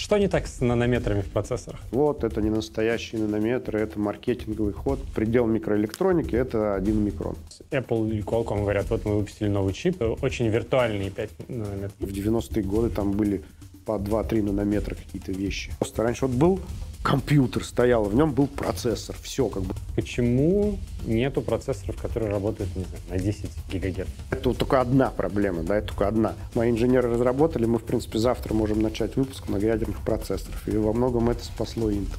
Что не так с нанометрами в процессорах? Вот, это не настоящие нанометры, это маркетинговый ход. Предел микроэлектроники — это 1 микрон. Apple и Qualcomm говорят, вот мы выпустили новый чип, очень виртуальные 5 нанометров. В 90-е годы там были по 2-3 нанометра какие-то вещи. Просто раньше вот был компьютер, стоял, в нем был процессор, все как бы. Почему нету процессоров, которые работают, не знаю, на 10 гигагерц? Это вот только одна проблема, да, это только одна. Мои инженеры разработали, мы, в принципе, завтра можем начать выпуск многоядерных процессоров. И во многом это спасло Intel.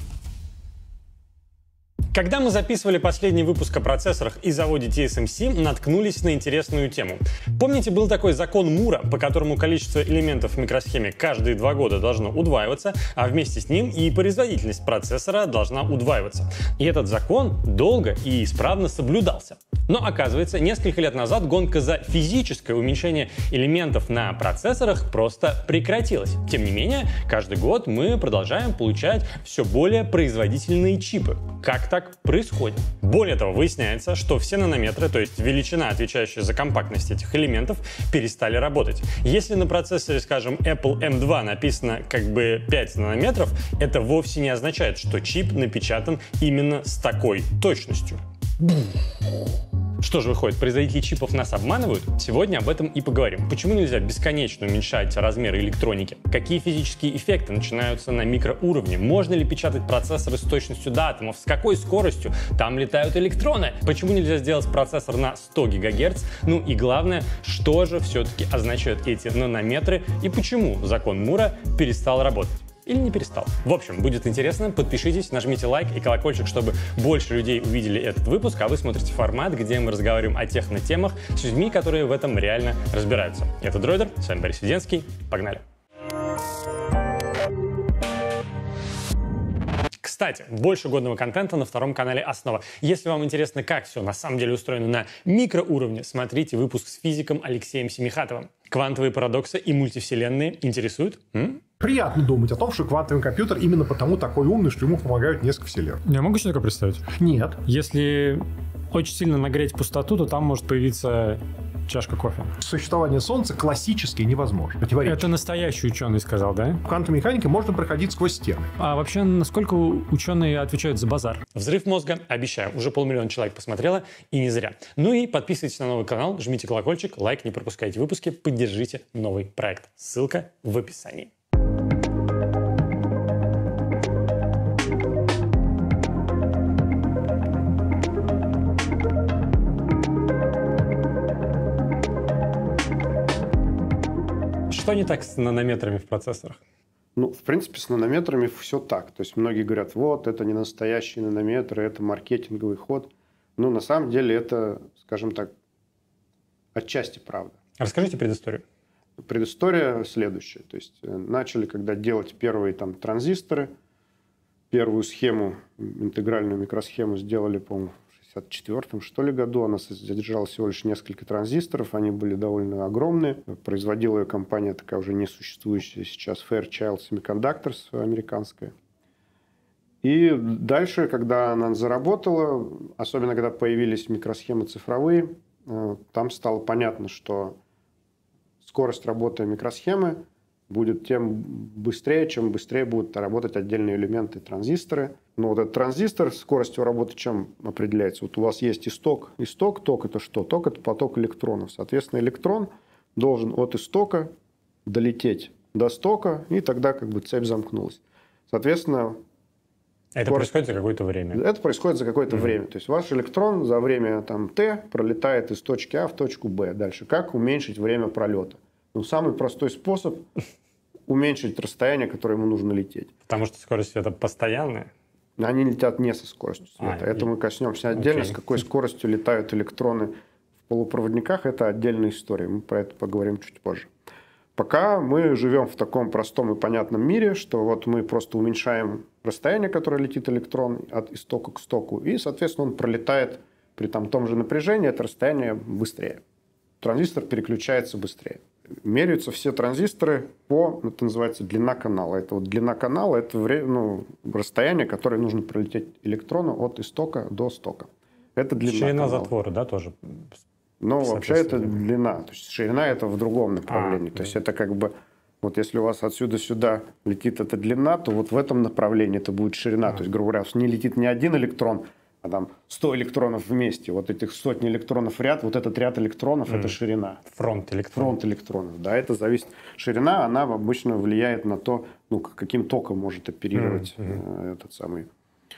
Когда мы записывали последний выпуск о процессорах и заводе TSMC, наткнулись на интересную тему. Помните, был такой закон Мура, по которому количество элементов в микросхеме каждые 2 года должно удваиваться, а вместе с ним и производительность процессора должна удваиваться. И этот закон долго и исправно соблюдался. Но оказывается, несколько лет назад гонка за физическое уменьшение элементов на процессорах просто прекратилась. Тем не менее, каждый год мы продолжаем получать все более производительные чипы. Как так происходит? Более того, выясняется, что все нанометры, то есть величина, отвечающая за компактность этих элементов, перестали работать. Если на процессоре, скажем, Apple M2 написано как бы 5 нанометров, это вовсе не означает, что чип напечатан именно с такой точностью. Что же выходит, производители чипов нас обманывают? Сегодня об этом и поговорим. Почему нельзя бесконечно уменьшать размеры электроники? Какие физические эффекты начинаются на микроуровне? Можно ли печатать процессоры с точностью до атомов? С какой скоростью там летают электроны? Почему нельзя сделать процессор на 100 ГГц? Ну и главное, что же все-таки означают эти нанометры и почему закон Мура перестал работать? Или не перестал. В общем, будет интересно. Подпишитесь, нажмите лайк и колокольчик, чтобы больше людей увидели этот выпуск, а вы смотрите формат, где мы разговариваем о технотемах с людьми, которые в этом реально разбираются. Это Дроидер, с вами Борис Веденский. Погнали! Кстати, больше годного контента на втором канале «Основа». Если вам интересно, как все на самом деле устроено на микроуровне, смотрите выпуск с физиком Алексеем Семихатовым. Квантовые парадоксы и мультивселенные интересуют? Приятно думать о том, что квантовый компьютер именно потому такой умный, что ему помогают несколько вселенных. Я могу себе такое представить? Нет. Если очень сильно нагреть пустоту, то там может появиться чашка кофе. Существование Солнца классически невозможно. Это настоящий ученый сказал, да? В квантовой механике можно проходить сквозь стены. А вообще, насколько ученые отвечают за базар? Взрыв мозга, обещаю, уже 500 000 человек посмотрело, и не зря. Ну и подписывайтесь на новый канал, жмите колокольчик, лайк, не пропускайте выпуски, поддержите новый проект. Ссылка в описании. Что не так с нанометрами в процессорах? Ну, в принципе, с нанометрами все так. То есть многие говорят, вот, это не настоящие нанометры, это маркетинговый ход. Но на самом деле это, скажем так, отчасти правда. Расскажите предысторию. Предыстория следующая. То есть начали, когда делать первые там транзисторы, первую схему, интегральную микросхему сделали, по-моему, в 1964 что ли году. Она содержала всего лишь несколько транзисторов, они были довольно огромные. Производила ее компания такая уже несуществующая сейчас, Fairchild Semiconductors американская. И дальше, когда она заработала, особенно когда появились микросхемы цифровые, там стало понятно, что скорость работы микросхемы будет тем быстрее, чем быстрее будут работать отдельные элементы транзисторы. Но вот этот транзистор, скоростью работы чем определяется? Вот у вас есть исток. Исток, ток – это что? Ток – это поток электронов. Соответственно, электрон должен от истока долететь до стока, и тогда как бы цепь замкнулась. Соответственно, это происходит за какое-то время? Это происходит за какое-то время. То есть ваш электрон за время там, t пролетает из точки А в точку Б. Дальше как уменьшить время пролета? Ну, самый простой способ уменьшить расстояние, которое ему нужно лететь. Потому что скорость это постоянная? Они летят не со скоростью света. Это мы коснемся отдельно. С какой скоростью летают электроны в полупроводниках, это отдельная история. Мы про это поговорим чуть позже. Пока мы живем в таком простом и понятном мире, что вот мы просто уменьшаем расстояние, которое летит электрон от истока к стоку, и, соответственно, он пролетает при том же напряжении, это расстояние быстрее. Транзистор переключается быстрее. Меряются все транзисторы по, это называется, длина канала. Это вот длина канала, это расстояние, которое нужно пролететь электрону от истока до стока. Это длина ширина канала. затвора, да, тоже? Ну, вообще это длина. То есть ширина это в другом направлении. То есть это как бы Вот если у вас отсюда сюда летит эта длина, то вот в этом направлении это будет ширина. То есть, грубо говоря, не летит не один электрон, а там 100 электронов вместе. Вот этих сотни электронов в ряд, вот этот ряд электронов – это ширина. Фронт электронов. Фронт электронов, да, это зависит. Ширина, она обычно влияет на то, ну, каким током может оперировать этот самый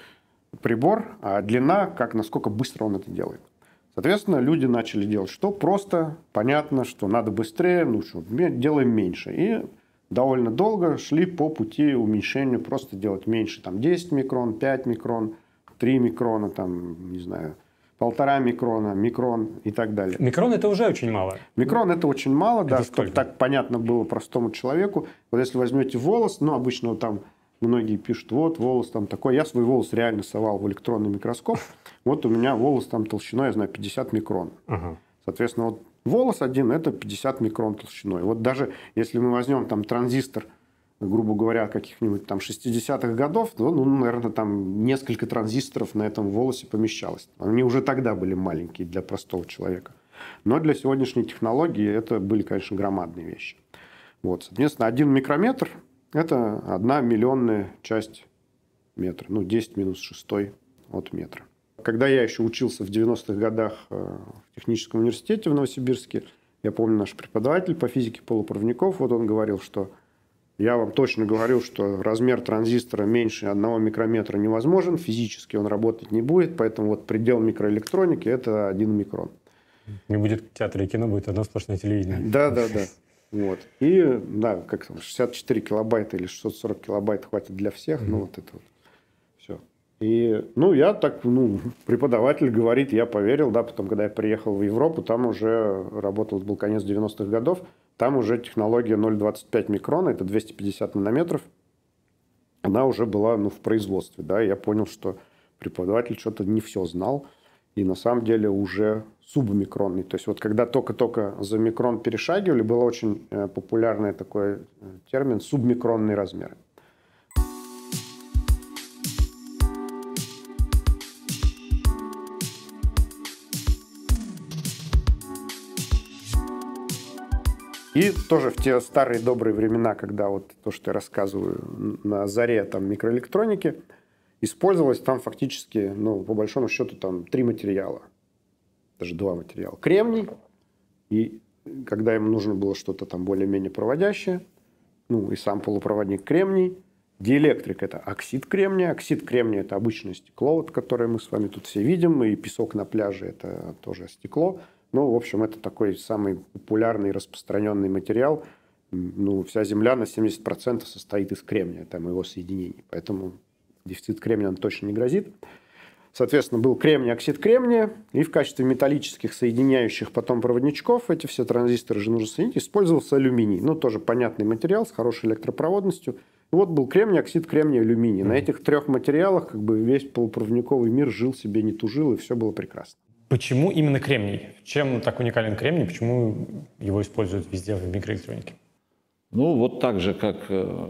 прибор, а длина, насколько быстро он это делает. Соответственно, люди начали делать что? Просто, понятно, что надо быстрее, ну что, делаем меньше. И довольно долго шли по пути уменьшения, просто делать меньше, там 10 микрон, 5 микрон, 3 микрона, там, не знаю, 1,5 микрона, микрон и так далее. Микрон – это уже очень мало. Микрон – это очень мало, Это да, сколько? чтобы так понятно было простому человеку. Вот если возьмете волос, ну, обычно вот там многие пишут, вот волос там такой. Я свой волос реально совал в электронный микроскоп. Вот у меня волос там толщиной, я знаю, 50 микрон. Соответственно, вот волос один – это 50 микрон толщиной. Вот даже если мы возьмем там транзистор, грубо говоря, каких-нибудь там 60-х годов, то, ну, наверное, там несколько транзисторов на этом волосе помещалось. Они уже тогда были маленькие для простого человека. Но для сегодняшней технологии это были, конечно, громадные вещи. Вот, соответственно, 1 микрометр – это 1 миллионная часть метра. Ну, 10 минус 6 от метра. Когда я еще учился в 90-х годах в техническом университете в Новосибирске, я помню, наш преподаватель по физике полупроводников, вот он говорил, что я вам точно говорю, что размер транзистора меньше 1 микрометра невозможен, физически он работать не будет, поэтому вот предел микроэлектроники – это 1 микрон. Не будет театра и кино, будет одно сплошное телевидение. Да. Вот. И, да, как там, 64 килобайта или 640 килобайт хватит для всех, ну, вот это вот. Все. И, ну, я так, ну, преподаватель говорит, я поверил, да, потом, когда я приехал в Европу, там уже работал, был конец 90-х годов, там уже технология 0,25 микрона, это 250 нанометров, она уже была, ну, в производстве, да, и я понял, что преподаватель что-то не все знал, и на самом деле уже субмикронный. То есть вот когда только-только за микрон перешагивали, был очень популярный такой термин субмикронные размеры. И тоже в те старые добрые времена, когда вот то, что я рассказываю, на заре там микроэлектроники, использовалось там фактически, ну, по большому счету, там 3 материала. Даже 2 материала. Кремний, и когда им нужно было что-то там более-менее проводящее, ну, и сам полупроводник кремний. Диэлектрик – это оксид кремния. Оксид кремния – это обычное стекло, вот, которое мы с вами тут все видим, и песок на пляже – это тоже стекло. Ну, в общем, это такой самый популярный и распространенный материал. Ну, вся Земля на 70% состоит из кремния, там его соединений. Поэтому дефицит кремния точно не грозит. Соответственно, был кремний, оксид кремния. И в качестве металлических соединяющих потом проводничков, эти все транзисторы же нужно соединить, использовался алюминий. Ну, тоже понятный материал с хорошей электропроводностью. И вот был кремний, оксид кремния, алюминий. На этих 3 материалах как бы весь полупроводниковый мир жил себе, не тужил, и все было прекрасно. Почему именно кремний? Чем так уникален кремний? Почему его используют везде в микроэлектронике? Ну, вот так же, как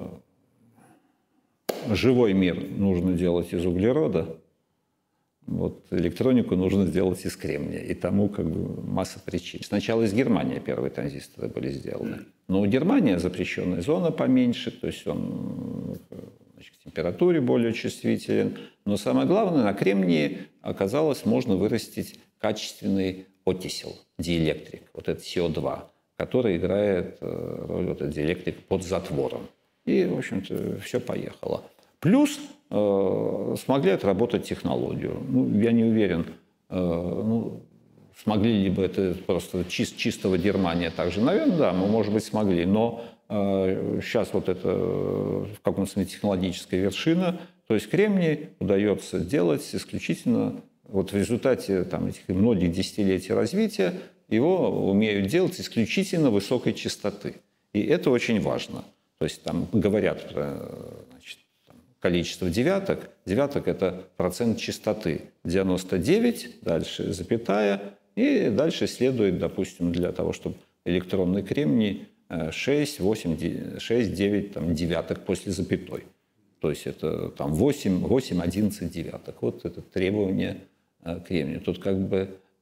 живой мир нужно делать из углерода, вот электронику нужно сделать из кремния. И тому как бы масса причин. Сначала из Германии первые транзисторы были сделаны. Но у Германии запрещенная зона поменьше, то есть он, значит, к температуре более чувствителен. Но самое главное, на кремнии оказалось, можно вырастить качественный окисел, диэлектрик, вот это СО2, который играет роль, вот этот диэлектрик под затвором. И, в общем-то, все поехало. Плюс смогли отработать технологию. Ну, я не уверен, ну, смогли ли бы это просто чистого Германия также. Наверное, да, мы, может быть, смогли. Но сейчас вот это в каком-то смысле технологическая вершина. То есть кремний удается делать исключительно вот в результате там, этих многих десятилетий развития, его умеют делать исключительно высокой частоты. И это очень важно. То есть там говорят про, значит, количество девяток. Девяток – это процент частоты. 99, дальше запятая, и дальше следует, допустим, для того, чтобы электронный кремний 6, 8, 6, 9 там, девяток после запятой. То есть это там 8, 11 девяток. Вот это требование кремния. Тут как бы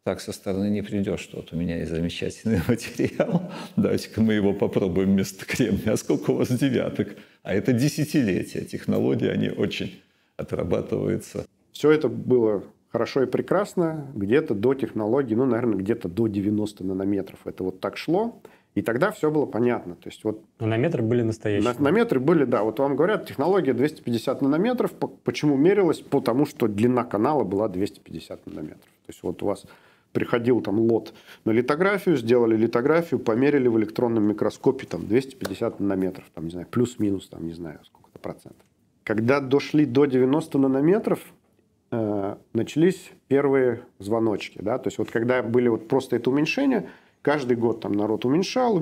так со стороны не придешь, что вот у меня есть замечательный материал, давайте-ка мы его попробуем вместо кремния. А сколько у вас девяток? А это десятилетия. Технологии, они очень отрабатываются. Все это было хорошо и прекрасно где-то до технологий, ну, наверное, где-то до 90 нанометров. Это вот так шло. И тогда все было понятно. То есть вот Нанометры были настоящие. нанометры были, да. Вот вам говорят, технология 250 нанометров. Почему мерилась? Потому что длина канала была 250 нанометров. То есть вот у вас приходил там лот на литографию, сделали литографию, померили в электронном микроскопе там 250 нанометров, там, не знаю, плюс-минус, там, не знаю, сколько-то процентов. Когда дошли до 90 нанометров, начались первые звоночки. Да? То есть вот когда были вот просто это уменьшение, каждый год там народ уменьшал.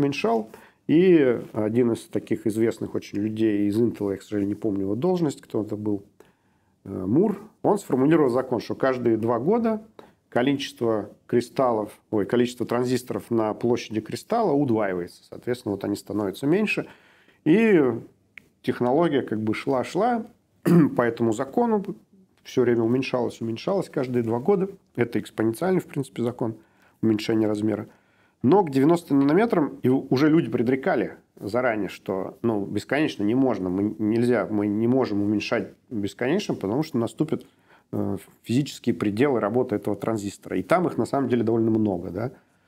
И один из таких известных очень людей из Intel, я, к сожалению, не помню его должность, кто это был, Мур, он сформулировал закон, что каждые 2 года количество транзисторов на площади кристалла удваивается. Соответственно, вот они становятся меньше. И технология как бы шла по этому закону, все время уменьшалась каждые 2 года. Это экспоненциальный, в принципе, закон уменьшения размера. Но к 90 нанометрам и уже люди предрекали заранее, что бесконечно не можно, мы не можем уменьшать бесконечно, потому что наступят физические пределы работы этого транзистора. И там их на самом деле довольно много. Да?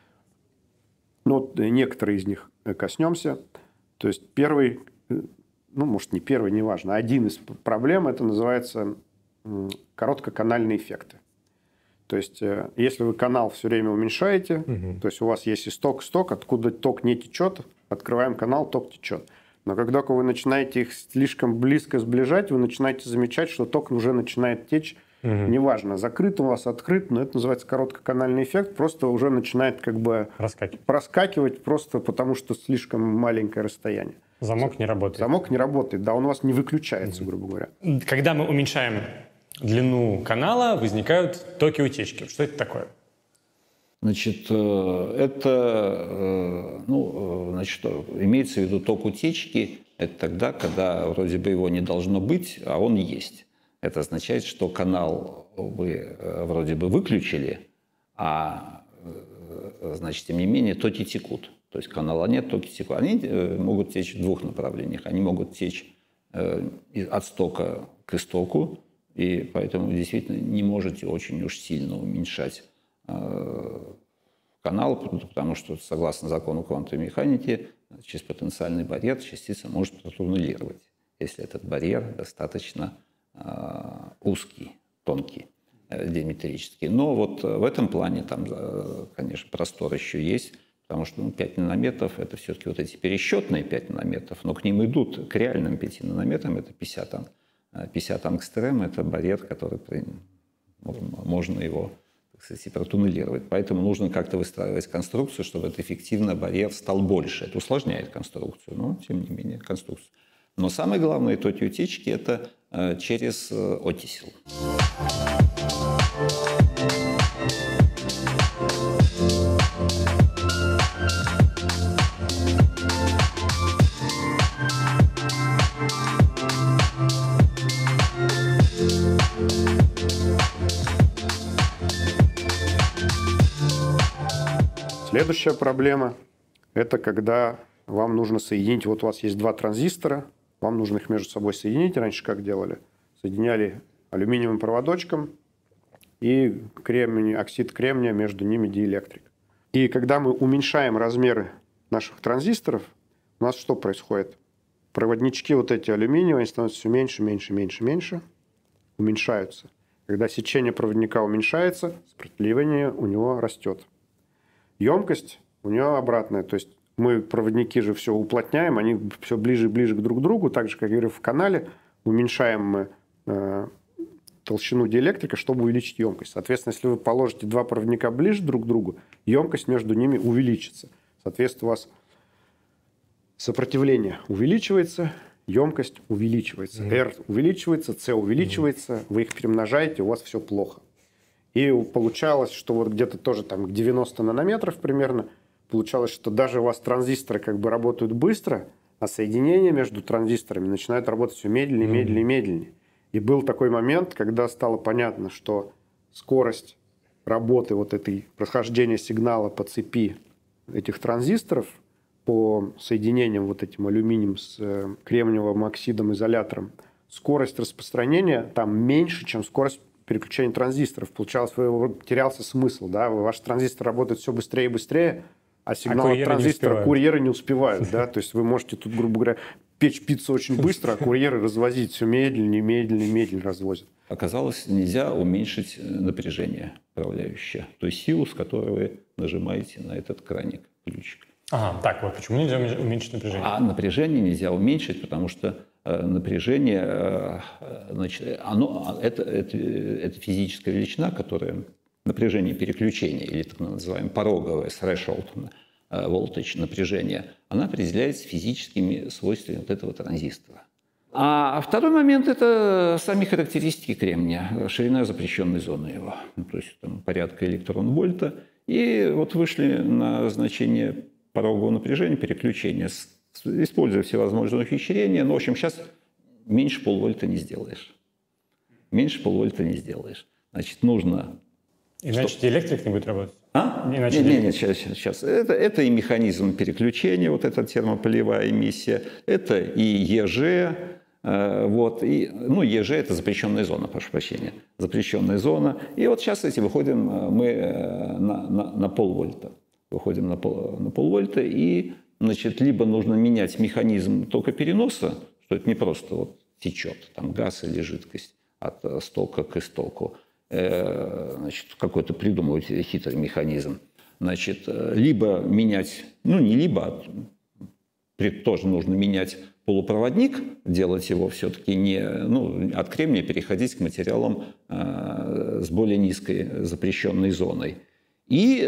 Но некоторые из них коснемся. То есть первый, может не первый, неважно, один из проблем, это называется короткоканальные эффекты. То есть, если вы канал все время уменьшаете, то есть у вас есть исток, откуда ток не течет, открываем канал, ток течет. Но когда вы начинаете их слишком близко сближать, вы начинаете замечать, что ток уже начинает течь. Неважно, закрыт у вас, открыт, но это называется короткоканальный эффект, просто уже начинает как бы проскакивать просто потому, что слишком маленькое расстояние. Замок не работает. Замок не работает, да, он у вас не выключается, грубо говоря. Когда мы уменьшаем длину канала, возникают токи утечки. Что это такое? Значит, имеется в виду ток утечки. Это тогда, когда вроде бы его не должно быть, а он есть. Это означает, что канал вы вроде бы выключили, а значит, тем не менее, токи текут. То есть канала нет, токи текут. Они могут течь в 2 направлениях. Они могут течь от стока к истоку, и поэтому вы действительно не можете очень уж сильно уменьшать канал, потому что, согласно закону квантовой механики, через потенциальный барьер частица может протуннелировать, если этот барьер достаточно узкий, тонкий, диаметрический. Но вот в этом плане там, конечно, простор еще есть, потому что 5 нанометров – это все-таки вот эти пересчетные 5 нанометров, но к ним идут, к реальным 5 нанометрам, это 50 ангстрем – это барьер, который можно его, так сказать, протуннелировать. Поэтому нужно как-то выстраивать конструкцию, чтобы эффективно барьер стал больше. Это усложняет конструкцию, но, тем не менее, конструкцию. Но самое главное, токи утечки – это через оттисел. Следующая проблема – это когда вам нужно соединить, вот у вас есть 2 транзистора, вам нужно их между собой соединить. Раньше как делали? Соединяли алюминиевым проводочком и оксид кремния, между ними диэлектрик. И когда мы уменьшаем размеры наших транзисторов, у нас что происходит? Проводнички вот эти алюминиевые, они становятся все меньше, уменьшаются. Когда сечение проводника уменьшается, сопротивление у него растет. Емкость у нее обратная, то есть мы проводники же все уплотняем, они все ближе и ближе друг к другу, так же, как я говорю, в канале уменьшаем мы толщину диэлектрика, чтобы увеличить емкость. Соответственно, если вы положите 2 проводника ближе друг к другу, емкость между ними увеличится. Соответственно, у вас сопротивление увеличивается, емкость увеличивается. R увеличивается, C увеличивается, вы их перемножаете, у вас все плохо. И получалось, что вот где-то тоже там к 90 нанометров примерно, получалось, что даже у вас транзисторы как бы работают быстро, а соединения между транзисторами начинают работать все медленнее. И был такой момент, когда стало понятно, что скорость работы вот этой прохождения сигнала по цепи этих транзисторов, по соединениям вот этим алюминием с кремниевым оксидом, изолятором, скорость распространения там меньше, чем скорость переключения транзисторов. Получалось, терялся смысл, да, ваш транзистор работает все быстрее и быстрее, а сигнал от транзистора курьеры не успевают, да, то есть вы можете тут, грубо говоря, печь пиццу очень быстро, а курьеры развозить все медленнее, медленнее, медленнее развозят. Оказалось, нельзя уменьшить напряжение управляющее, то есть силу, с которой вы нажимаете на этот краник, ключик. Ага, так вот, почему нельзя уменьшить напряжение? А напряжение нельзя уменьшить, потому что напряжение, значит, это физическая величина, которая напряжение переключения, или так называемое пороговое threshold voltage напряжение, она определяется физическими свойствами вот этого транзистора. А второй момент – это сами характеристики кремния, ширина запрещенной зоны его, то есть там порядка электрон-вольта. И вот вышли на значение порогового напряжения, переключения, используя всевозможные ухищрения. Но, в общем, сейчас меньше полвольта не сделаешь. Меньше полвольта не сделаешь. Значит, нужно... Иначе электрик не будет работать? Нет, сейчас. Это и механизм переключения, вот эта термополевая эмиссия, это и ЕЖ, вот, и, ну, ЕЖ – это запрещенная зона, прошу прощения, запрещенная зона. И вот сейчас, кстати, выходим мы на полвольта. Выходим на полвольта, и, значит, либо нужно менять механизм токопереноса, что это не просто вот течет там газ или жидкость от стока к истоку, значит, какой-то придумывать хитрый механизм. Значит, либо менять, ну не либо, тоже нужно менять полупроводник, делать его все-таки не, ну, от кремния переходить к материалам с более низкой запрещенной зоной. И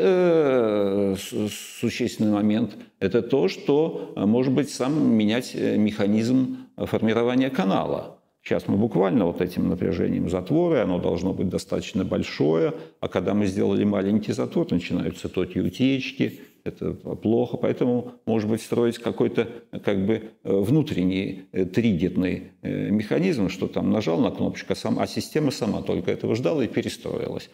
существенный момент – это то, что, может быть, сам менять механизм формирования канала. Сейчас мы буквально вот этим напряжением затвора, оно должно быть достаточно большое, а когда мы сделали маленький затвор, начинаются токи утечки, это плохо, поэтому, может быть, строить какой-то как бы внутренний триггерный механизм, что там нажал на кнопочку, а система сама только этого ждала и перестроилась.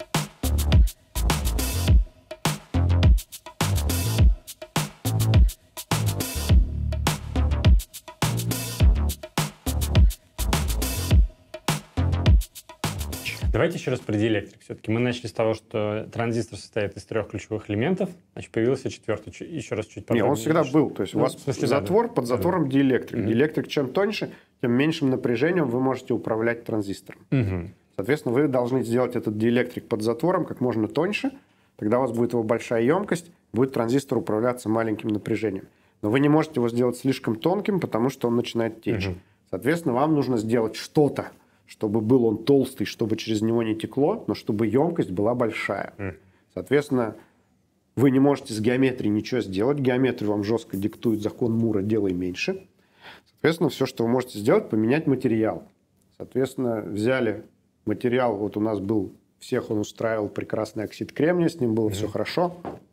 Давайте еще раз про диэлектрик. Все-таки мы начали с того, что транзистор состоит из 3 ключевых элементов, значит, появился 4-й. Еще раз чуть подробнее. Нет, он всегда был. То есть у вас затвор, под затвором диэлектрик. Диэлектрик чем тоньше, тем меньшим напряжением вы можете управлять транзистором. Соответственно, вы должны сделать этот диэлектрик под затвором как можно тоньше, тогда у вас будет его большая емкость, будет транзистор управляться маленьким напряжением. Но вы не можете его сделать слишком тонким, потому что он начинает течь. Соответственно, вам нужно сделать что-то, чтобы был он толстый, чтобы через него не текло, но чтобы емкость была большая. Соответственно, вы не можете с геометрией ничего сделать. Геометрию вам жестко диктует закон Мура «делай меньше». Соответственно, все, что вы можете сделать, поменять материал. Соответственно, взяли материал, вот у нас был, всех он устраивал, прекрасный оксид кремния, с ним было все хорошо.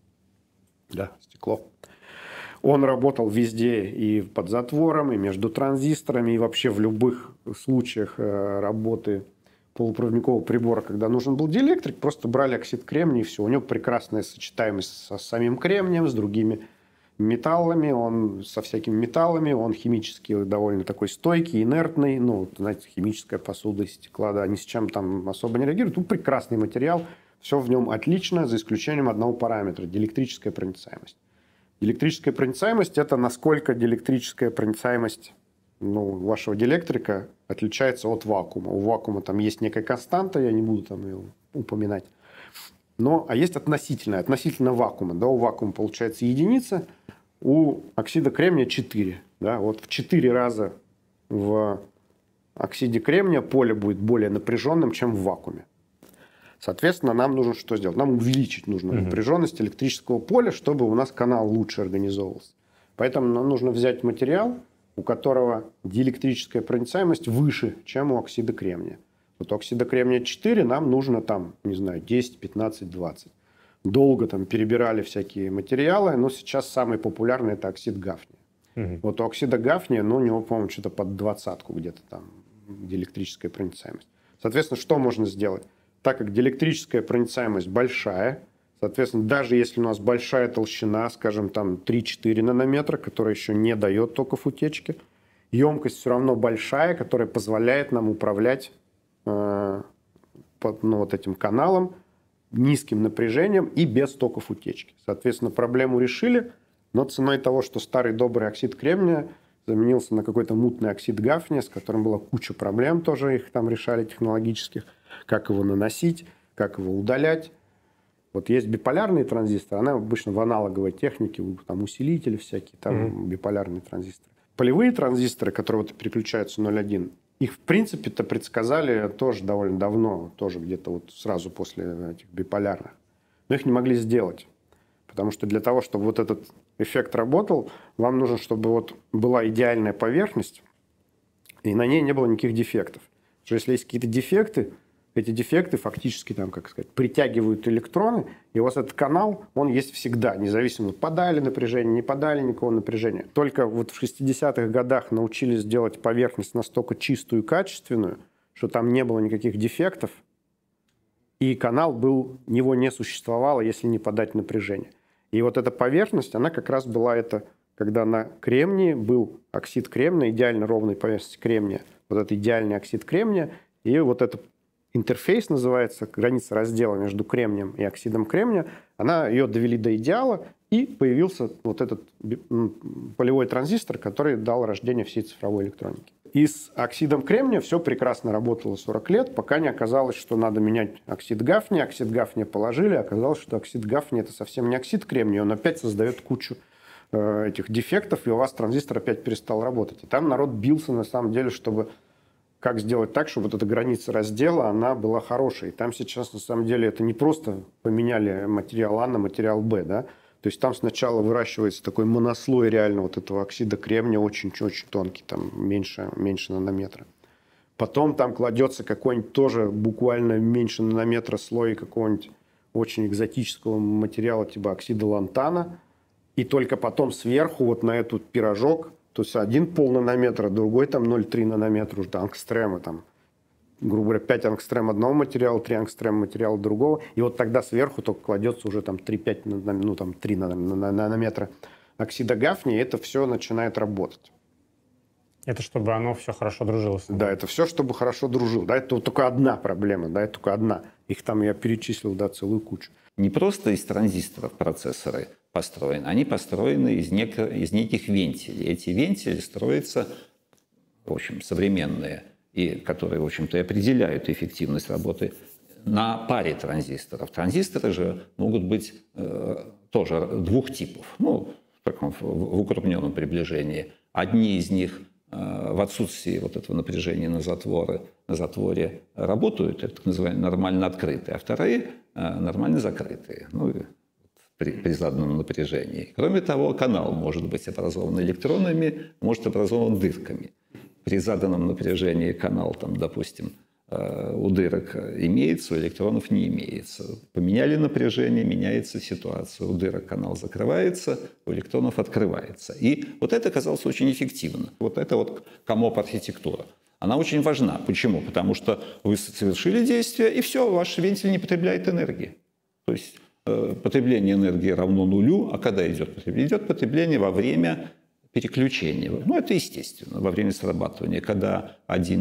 Да, стекло. Он работал везде, и под затвором, и между транзисторами, и вообще в любых случаях работы полупроводникового прибора, когда нужен был диэлектрик, просто брали оксид кремния, и все. У него прекрасная сочетаемость со самим кремнием, с другими металлами, он со всякими металлами, он химически довольно такой стойкий, инертный. Ну, знаете, химическая посуда из стекла, да, ни с чем там особо не реагирует. Ну, прекрасный материал, все в нем отлично, за исключением одного параметра – диэлектрическая проницаемость. Диэлектрическая проницаемость – это насколько диэлектрическая проницаемость вашего диэлектрика отличается от вакуума. У вакуума там есть некая константа, я не буду там ее упоминать. А есть относительно вакуума. Да, у вакуума получается единица, у оксида кремния 4. Да, вот в 4 раза в оксиде кремния поле будет более напряженным, чем в вакууме. Соответственно, нам нужно что сделать? Нам увеличить нужно напряженность электрического поля, чтобы у нас канал лучше организовывался. Поэтому нам нужно взять материал, у которого диэлектрическая проницаемость выше, чем у оксида кремния. Вот у оксида кремния 4 нам нужно там, не знаю, 10, 15, 20. Долго там перебирали всякие материалы, но сейчас самый популярный – это оксид гафния. Вот у оксида гафния, у него, по-моему, что-то под 20 где-то там диэлектрическая проницаемость. Соответственно, что можно сделать? так как диэлектрическая проницаемость большая, соответственно, даже если у нас большая толщина, скажем, там 3-4 нанометра, которая еще не дает токов утечки, емкость все равно большая, которая позволяет нам управлять вот этим каналом низким напряжением и без токов утечки. Соответственно, проблему решили, но ценой того, что старый добрый оксид кремния заменился на какой-то мутный оксид гафния, с которым была куча проблем, тоже их там решали технологических, как его наносить, как его удалять. Вот есть биполярные транзисторы, она обычно в аналоговой технике, там усилители всякие, там биполярные транзисторы. Полевые транзисторы, которые вот переключаются 0,1, их в принципе-то предсказали тоже довольно давно, тоже где-то вот сразу после этих биполярных. Но их не могли сделать. Потому что для того, чтобы вот этот эффект работал, вам нужно, чтобы вот была идеальная поверхность, и на ней не было никаких дефектов. Потому что если есть какие-то дефекты, эти дефекты фактически там, как сказать, притягивают электроны, и у вас этот канал, он есть всегда, независимо, подали напряжение, не подали никакого напряжения. Только вот в 60-х годах научились делать поверхность настолько чистую и качественную, что там не было никаких дефектов, и канал был, него не существовало, если не подать напряжение. И вот эта поверхность, она как раз была это, когда на кремнии был оксид кремния, идеально ровной поверхности кремния, вот это идеальный оксид кремния, и вот это интерфейс называется, граница раздела между кремнием и оксидом кремния, ее довели до идеала, и появился вот этот полевой транзистор, который дал рождение всей цифровой электроники. И с оксидом кремния все прекрасно работало 40 лет, пока не оказалось, что надо менять оксид гафния. Оксид гафния положили, оказалось, что оксид гафния – это совсем не оксид кремния, он опять создает кучу этих дефектов, и у вас транзистор опять перестал работать. И там народ бился, на самом деле, чтобы как сделать так, чтобы вот эта граница раздела, она была хорошей. И там сейчас, на самом деле, это не просто поменяли материал А на материал Б, да? То есть там сначала выращивается такой монослой реально вот этого оксида кремния, очень-очень тонкий, там меньше нанометра. Потом там кладется какой-нибудь тоже буквально меньше нанометра слой какого-нибудь очень экзотического материала, типа оксида лантана. И только потом сверху вот на этот пирожок, то есть один полнанометра, другой там 0,3 нанометра, уже ангстремы, там, грубо говоря, 5 ангстрем одного материала, 3 ангстрем материала другого. И вот тогда сверху только кладется уже там 3-5, ну там 3 нанометра оксида гафния, и это все начинает работать. Это чтобы оно все хорошо дружило. Да, это все, чтобы хорошо дружило. Да, это вот только одна проблема, да, это только одна. Их там я перечислил, да, целую кучу. Не просто из транзисторов процессоры построены, они построены из неких вентилей. Эти вентили строятся, в общем, современные, и которые, в общем-то, и определяют эффективность работы на паре транзисторов. Транзисторы же могут быть тоже двух типов, ну, в укрупненном приближении. Одни из них в отсутствии вот этого напряжения на затворе работают, это так называемые нормально открытые, а вторые нормально закрытые, ну, при заданном напряжении. Кроме того, канал может быть образован электронами, может образован дырками. При заданном напряжении канал, там, допустим, у дырок имеется, у электронов не имеется. Поменяли напряжение, меняется ситуация. У дырок канал закрывается, у электронов открывается. И вот это оказалось очень эффективно. Вот это вот КАМОП-архитектура. Она очень важна. Почему? Потому что вы совершили действие, и все, ваш вентиль не потребляет энергии. То есть потребление энергии равно нулю. А когда идет потребление? Идет потребление во время переключения. Ну, это естественно, во время срабатывания, когда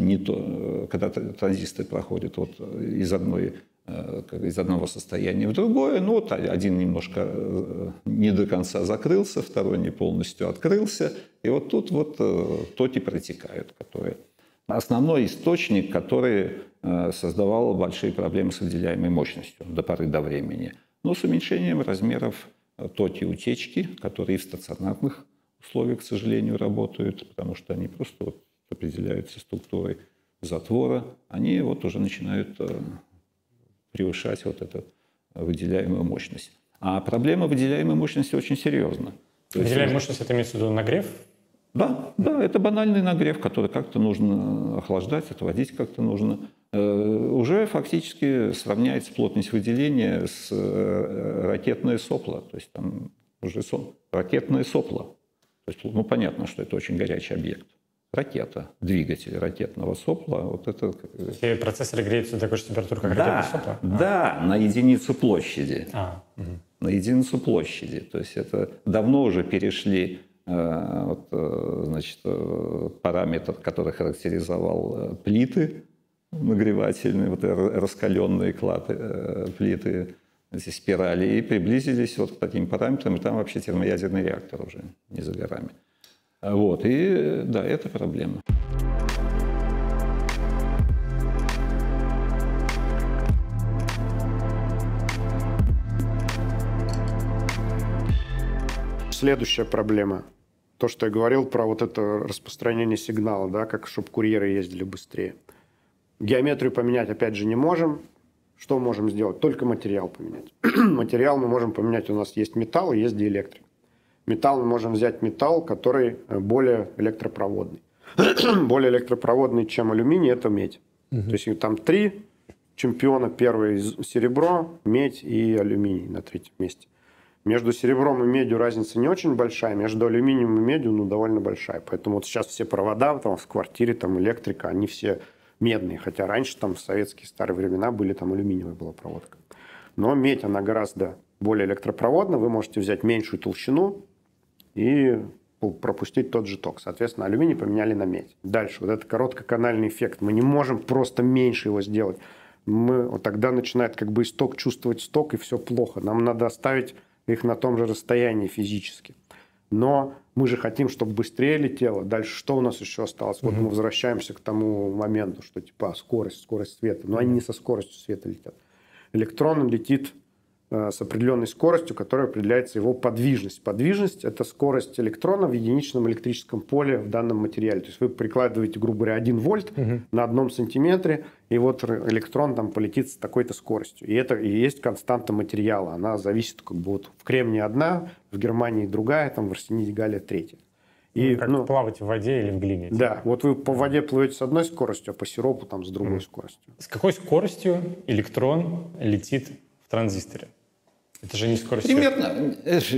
когда транзисторы проходят вот из одного состояния в другое, ну, вот один немножко не до конца закрылся, второй не полностью открылся, и вот тут вот токи протекают, которые... Основной источник, который создавал большие проблемы с выделяемой мощностью до поры до времени. Но с уменьшением размеров токи утечки, которые в стационарных условиях, к сожалению, работают, потому что они просто вот определяются структурой затвора, они вот уже начинают превышать вот эту выделяемую мощность. А проблема выделяемой мощности очень серьезна. Выделяемая мощность, это имеется в виду нагрев? Да, это банальный нагрев, который как-то нужно охлаждать, отводить как-то нужно. Уже фактически сравняется плотность выделения с ракетное сопло. То есть там уже ракетное сопло. То есть, ну, понятно, что это очень горячий объект. ракета, двигатель ракетного сопла. Вот это... И процессоры греются до такой же температуры, как Да, ракетное сопло? да, на единицу площади. На единицу площади. То есть это давно уже перешли параметр, который характеризовал плиты нагревательные, вот раскаленные плиты, эти спирали, и приблизились вот к таким параметрам, и там вообще термоядерный реактор уже не за горами. Вот, и да, это проблема. Следующая проблема. То, что я говорил про вот это распространение сигнала, да, как чтобы курьеры ездили быстрее. Геометрию поменять, опять же, не можем. Что можем сделать? Только материал поменять. Материал мы можем поменять. У нас есть металл и есть диэлектрик. Металл мы можем взять металл, который более электропроводный. Более электропроводный, чем алюминий, это медь. То есть там 3 чемпиона. Первый серебро, медь и алюминий на 3-м месте. Между серебром и медью разница не очень большая, между алюминием и медью довольно большая. Поэтому вот сейчас все провода там, в квартире, там, электрика, они все медные. Хотя раньше там в советские старые времена были там алюминиевая была проводка. Но медь, она гораздо более электропроводна. Вы можете взять меньшую толщину и пропустить тот же ток. Соответственно, алюминий поменяли на медь. Дальше, вот этот короткоканальный эффект. Мы не можем просто меньше его сделать. Вот тогда начинает как бы исток чувствовать сток, и все плохо. Нам надо оставить их на том же расстоянии физически. Но мы же хотим, чтобы быстрее летело. Дальше что у нас еще осталось? Вот мы возвращаемся к тому моменту, что типа скорость света. Но они не со скоростью света летят. Электрон летит с определенной скоростью, которая определяется его подвижность. Подвижность – это скорость электрона в единичном электрическом поле в данном материале. То есть вы прикладываете, грубо говоря, 1 вольт на 1 сантиметре, и вот электрон там полетит с такой-то скоростью. И это и есть константа материала. Она зависит как бы вот в кремнии одна, в Германии другая, там в арсениде галлия третья. И, как плавать в воде или в глине. Да, вот вы по воде плывете с одной скоростью, а по сиропу там с другой скоростью. С какой скоростью электрон летит в транзисторе? Это же не скорость примерно,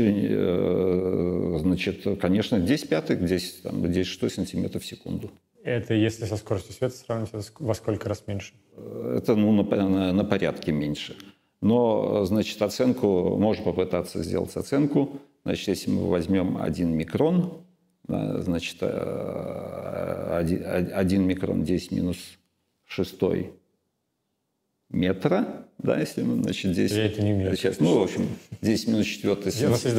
значит, конечно, 10 пятых, 10 6 сантиметров в секунду. Это если со скоростью света сравнивать, это во сколько раз меньше? Это на порядке меньше. Но, значит, оценку, можно попытаться сделать оценку. Значит, если мы возьмем 1 микрон, значит, 1 микрон 10 минус 6 метра, да, если мы, значит, 10... Я это не умею. Сейчас, в общем, 10 минус 4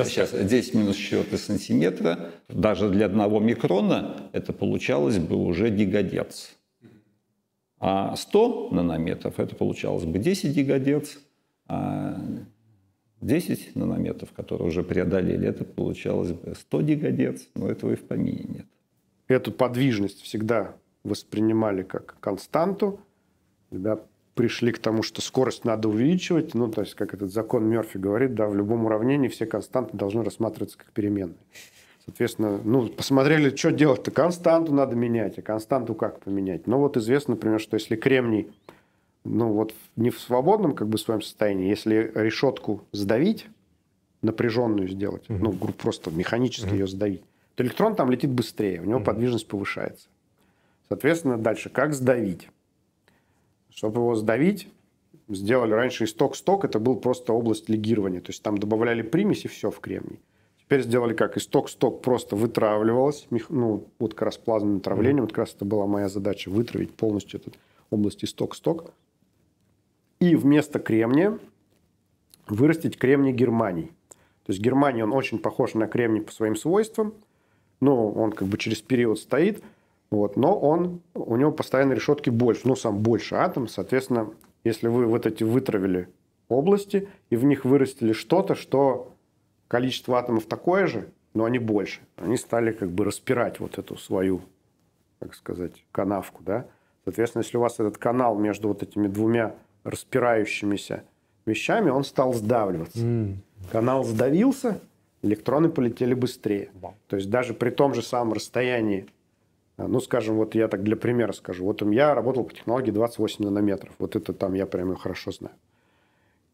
сантиметра, даже для 1 микрона это получалось бы уже гигагерц. А 100 нанометров это получалось бы 10 гигагерц, а 10 нанометров, которые уже преодолели, это получалось бы 100 гигагерц, но этого и в помине нет. Эту подвижность всегда воспринимали как константу, когда пришли к тому, что скорость надо увеличивать, то есть, как этот закон Мерфи говорит, да, в любом уравнении все константы должны рассматриваться как переменные. Соответственно, посмотрели, что делать-то, константу надо менять, а константу как поменять? Ну, вот известно, например, что если кремний, вот не в свободном как бы своем состоянии, если решетку сдавить, напряженную сделать, просто механически ее сдавить, то электрон там летит быстрее, у него подвижность повышается. Соответственно, дальше, как сдавить? Чтобы его сдавить, сделали раньше исток-сток, это был просто область легирования. То есть там добавляли примесь и все в кремний. Теперь сделали как? Исток-сток просто вытравливалось, вот как раз плазменным травлением, вот как раз это была моя задача, вытравить полностью эту область исток-сток. И вместо кремния вырастить кремний-германий. То есть германий, он очень похож на кремний по своим свойствам, он как бы через период стоит, но у него постоянно решетки больше, сам больше атом. Соответственно, если вы вот эти вытравили области и в них вырастили что-то, что количество атомов такое же, но они больше, они стали как бы распирать вот эту свою, так сказать, канавку, да. Соответственно, если у вас этот канал между вот этими двумя распирающимися вещами, он стал сдавливаться. Канал сдавился, электроны полетели быстрее. То есть даже при том же самом расстоянии, скажем, вот я так для примера скажу. Вот я работал по технологии 28 нанометров. Вот это там я прямо хорошо знаю.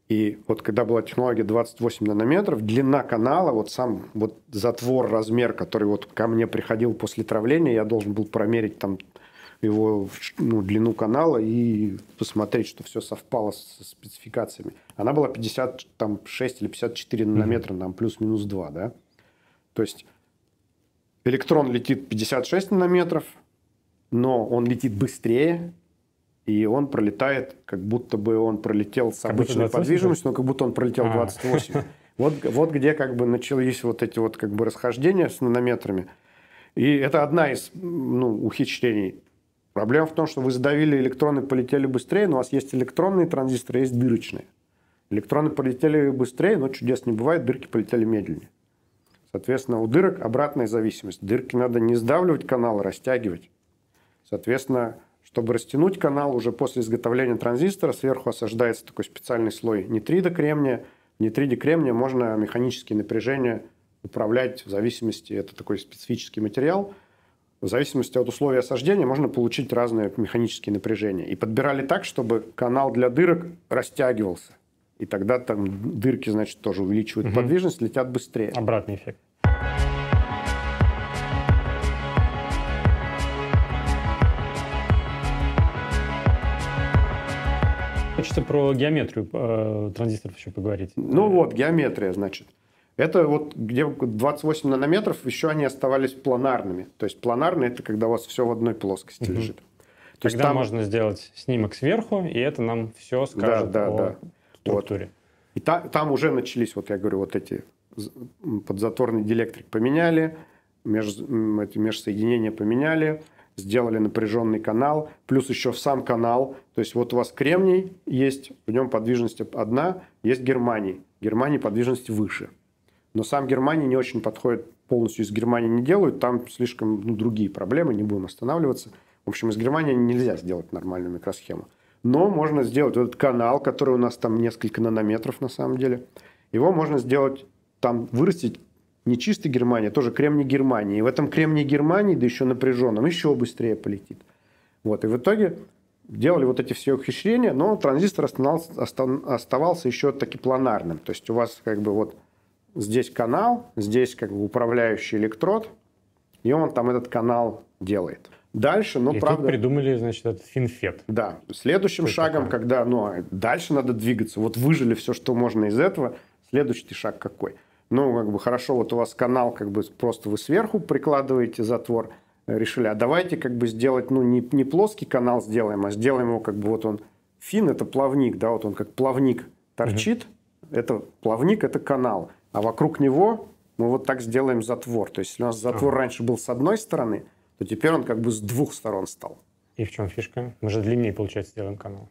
И вот когда была технология 28 нанометров, длина канала, вот сам вот затвор, размер, который вот ко мне приходил после травления, я должен был промерить там его длину канала и посмотреть, что все совпало со спецификациями. Она была 56 или 54 нанометра, там плюс-минус 2, да? То есть электрон летит 56 нанометров, но он летит быстрее, и он пролетает, как будто бы он пролетел с обычной подвижностью, но как будто он пролетел 28. Вот где как бы начались вот эти вот как бы расхождения с нанометрами. И это одна из ухищрений. Проблема в том, что вы задавили электроны, полетели быстрее, но у вас есть электронные транзисторы, есть дырочные. Электроны полетели быстрее, но чудес не бывает, дырки полетели медленнее. Соответственно, у дырок обратная зависимость. Дырки надо не сдавливать канал, а растягивать. Соответственно, чтобы растянуть канал, уже после изготовления транзистора сверху осаждается такой специальный слой нитрида кремния. В нитриде кремния можно механические напряжения управлять в зависимости, это такой специфический материал, в зависимости от условий осаждения можно получить разные механические напряжения. И подбирали так, чтобы канал для дырок растягивался. И тогда там дырки, значит, тоже увеличивают подвижность, летят быстрее. Обратный эффект. Хочется про геометрию транзисторов еще поговорить. Ну вот, геометрия, значит. Это вот где 28 нанометров, еще они оставались планарными. То есть планарные – это когда у вас все в одной плоскости лежит. То есть там можно сделать снимок сверху, и это нам все скажет о структуре. И там уже начались, вот я говорю, вот эти подзатворный диэлектрик поменяли, межсоединения поменяли, сделали напряженный канал, плюс еще в сам канал. То есть вот у вас кремний есть, в нем подвижность одна, есть германий. Германий подвижность выше. Но сам германий не очень подходит, полностью из германии не делают, там слишком другие проблемы, не будем останавливаться. В общем, из германии нельзя сделать нормальную микросхему. Но можно сделать вот этот канал, который у нас там несколько нанометров на самом деле. Его можно сделать, там вырастить не чистый германий, а тоже кремний германий. И в этом кремний германий, да еще напряженном, еще быстрее полетит. Вот. И в итоге делали вот эти все ухищрения, но транзистор оставался еще таки планарным. То есть у вас как бы вот здесь канал, здесь как бы управляющий электрод, и он там этот канал делает. Дальше, но правда... тут придумали, значит, этот FinFET. Да. Следующим шагом, когда дальше надо двигаться, вот выжили все, что можно из этого, следующий шаг какой? Ну, как бы хорошо, вот у вас канал, как бы просто вы сверху прикладываете затвор, решили, а давайте как бы сделать, не плоский канал сделаем, а сделаем его как бы вот он, фин это плавник, да, вот он как плавник торчит, это плавник, это канал, а вокруг него мы вот так сделаем затвор. То есть, если у нас затвор раньше был с одной стороны, то теперь он как бы с двух сторон стал. И в чем фишка? Мы же длиннее, получается, сделаем канал.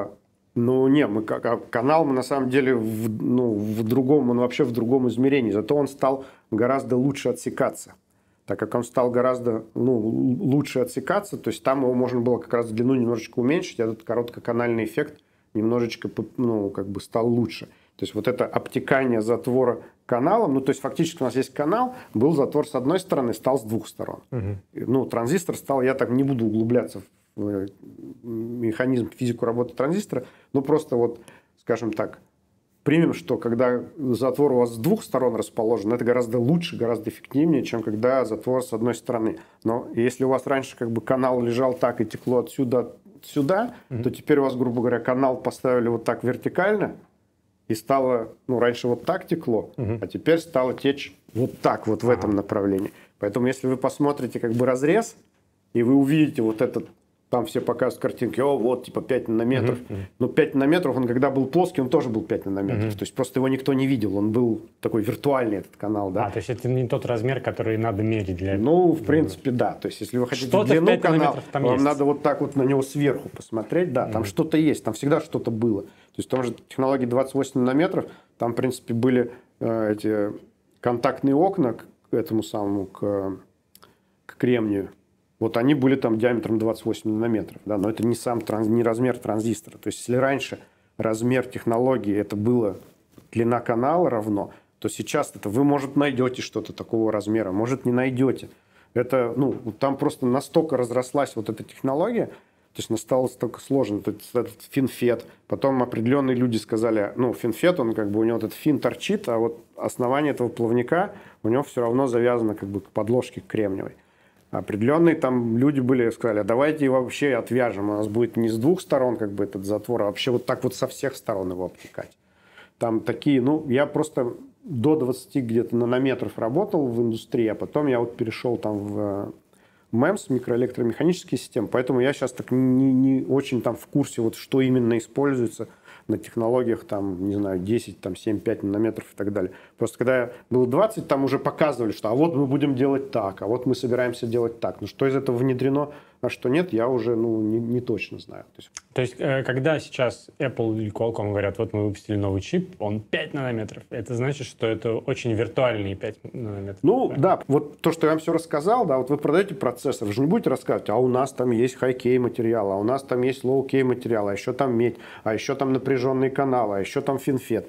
Канал мы на самом деле в другом, он вообще в другом измерении. Зато он стал гораздо лучше отсекаться. Так как он стал гораздо лучше отсекаться, то есть там его можно было как раз длину немножечко уменьшить, этот короткоканальный эффект немножечко как бы стал лучше. То есть вот это обтекание затвора каналом, то есть фактически у нас есть канал, был затвор с одной стороны, стал с двух сторон. Транзистор стал, я так не буду углубляться в механизм, физику работы транзистора, просто вот, скажем так, примем, что когда затвор у вас с двух сторон расположен, это гораздо лучше, гораздо эффективнее, чем когда затвор с одной стороны. Но если у вас раньше как бы канал лежал так и текло отсюда сюда, то теперь у вас, грубо говоря, канал поставили вот так вертикально, и стало, раньше вот так текло, а теперь стало течь вот так, вот в этом направлении. Поэтому если вы посмотрите как бы разрез, и вы увидите вот этот, там все показывают картинки, вот типа 5 нанометров. Но 5 нанометров, он когда был плоский, он тоже был 5 нанометров. То есть просто его никто не видел, он был такой виртуальный, этот канал. Да? То есть это не тот размер, который надо мерить для... в принципе, да. То есть если вы хотите длину канала, вам надо вот так вот на него сверху посмотреть. Да, там что-то есть, там всегда что-то было. То есть в том же технологии 28 нанометров, там, в принципе, были эти контактные окна к этому самому, к кремнию. Вот они были там диаметром 28 нанометров. Да? Но это не размер транзистора. То есть если раньше размер технологии это было длина канала равно, то сейчас это вы, может, найдете что-то такого размера, может, не найдете. Это, там просто настолько разрослась вот эта технология. То есть стало столько сложно. То есть этот FinFET. Потом определенные люди сказали, ну, FinFET, он как бы, у него этот фин торчит, а вот основание этого плавника у него все равно завязано как бы к подложке кремниевой. Определенные там люди были, сказали, давайте его вообще отвяжем. У нас будет не с двух сторон как бы этот затвор, а вообще вот так вот со всех сторон его обтекать. Там такие, ну, я просто до 20 где-то нанометров работал в индустрии, а потом я вот перешел там в МЭМС, микроэлектромеханические системы, поэтому я сейчас так не очень там в курсе, вот что именно используется на технологиях, там, не знаю, 10, там, 7-5 нанометров и так далее. Просто когда я был 20, там уже показывали, что а вот мы будем делать так, а вот мы собираемся делать так. Но что из этого внедрено, а что нет, я уже не точно знаю. То есть, когда сейчас Apple или Qualcomm говорят, вот мы выпустили новый чип, он 5 нанометров, это значит, что это очень виртуальные 5 нанометров? Ну, да, вот то, что я вам все рассказал, да, вот вы продаете процессор, вы же не будете рассказывать, а у нас там есть high-K материал, а у нас там есть low-K материал, а еще там медь, а еще там напряженные каналы, а еще там FinFET.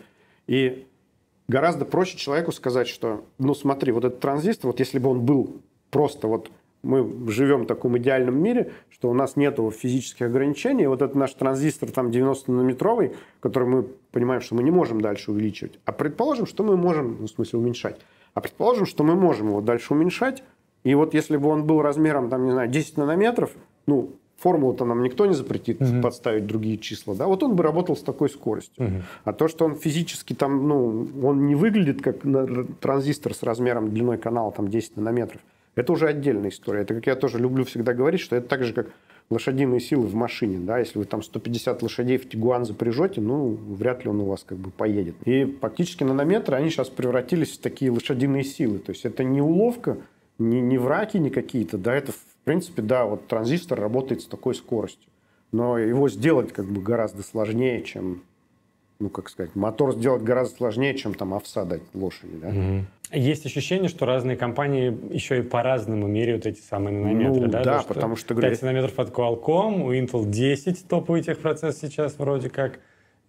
И гораздо проще человеку сказать, что, ну, смотри, вот этот транзистор, вот если бы он был просто вот мы живем в таком идеальном мире, что у нас нет физических ограничений. Вот этот наш транзистор там 90-нанометровый, который мы понимаем, что мы не можем дальше увеличивать. А предположим, что мы можем, ну, в смысле уменьшать. А предположим, что мы можем его дальше уменьшать. И вот если бы он был размером, там, не знаю, 10 нанометров, ну, формулу-то нам никто не запретит подставить другие числа, да, вот он бы работал с такой скоростью. А то, что он физически там, ну, он не выглядит как транзистор с размером длиной канала там 10 нанометров, это уже отдельная история. Это, как я тоже люблю всегда говорить, что это так же, как лошадиные силы в машине. Да? Если вы там 150 лошадей в Тигуан запряжете, ну, вряд ли он у вас как бы поедет. И фактически нанометры, они сейчас превратились в такие лошадиные силы. То есть это не уловка, не враки не какие-то. Да, это, в принципе, да, вот транзистор работает с такой скоростью. Но его сделать как бы гораздо сложнее, чем, ну, как сказать, мотор сделать гораздо сложнее, чем там овса дать лошади. Да? Есть ощущение, что разные компании еще и по-разному меряют эти самые нанометры. Ну, да, да, потому что... 5 нанометров от Qualcomm, у Intel 10 топовый техпроцесс сейчас вроде как.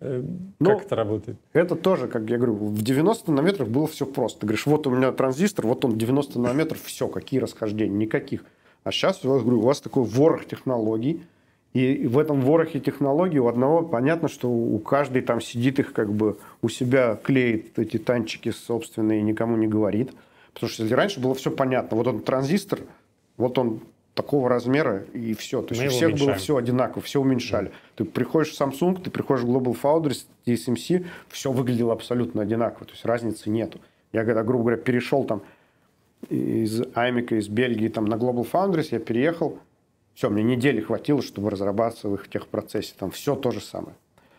Как это работает? Это тоже, как я говорю, в 90 нанометрах было все просто. Ты говоришь, вот у меня транзистор, вот он 90 нанометров, все, какие расхождения? Никаких. А сейчас, я говорю, у вас такой ворох технологий, и в этом ворохе технологий у одного понятно, что у каждой там сидит их как бы у себя клеит эти танчики собственные и никому не говорит. Потому что если раньше было все понятно, вот он транзистор, вот он такого размера и все. То есть у всех было все одинаково, все уменьшали. Ты приходишь в Samsung, ты приходишь в GlobalFoundries, TSMC, все выглядело абсолютно одинаково. То есть разницы нету. Я когда, грубо говоря, перешел там из Аймика, из Бельгии там, на GlobalFoundries, я переехал. Все, мне недели хватило, чтобы разрабатываться в их техпроцессе. Там все то же самое.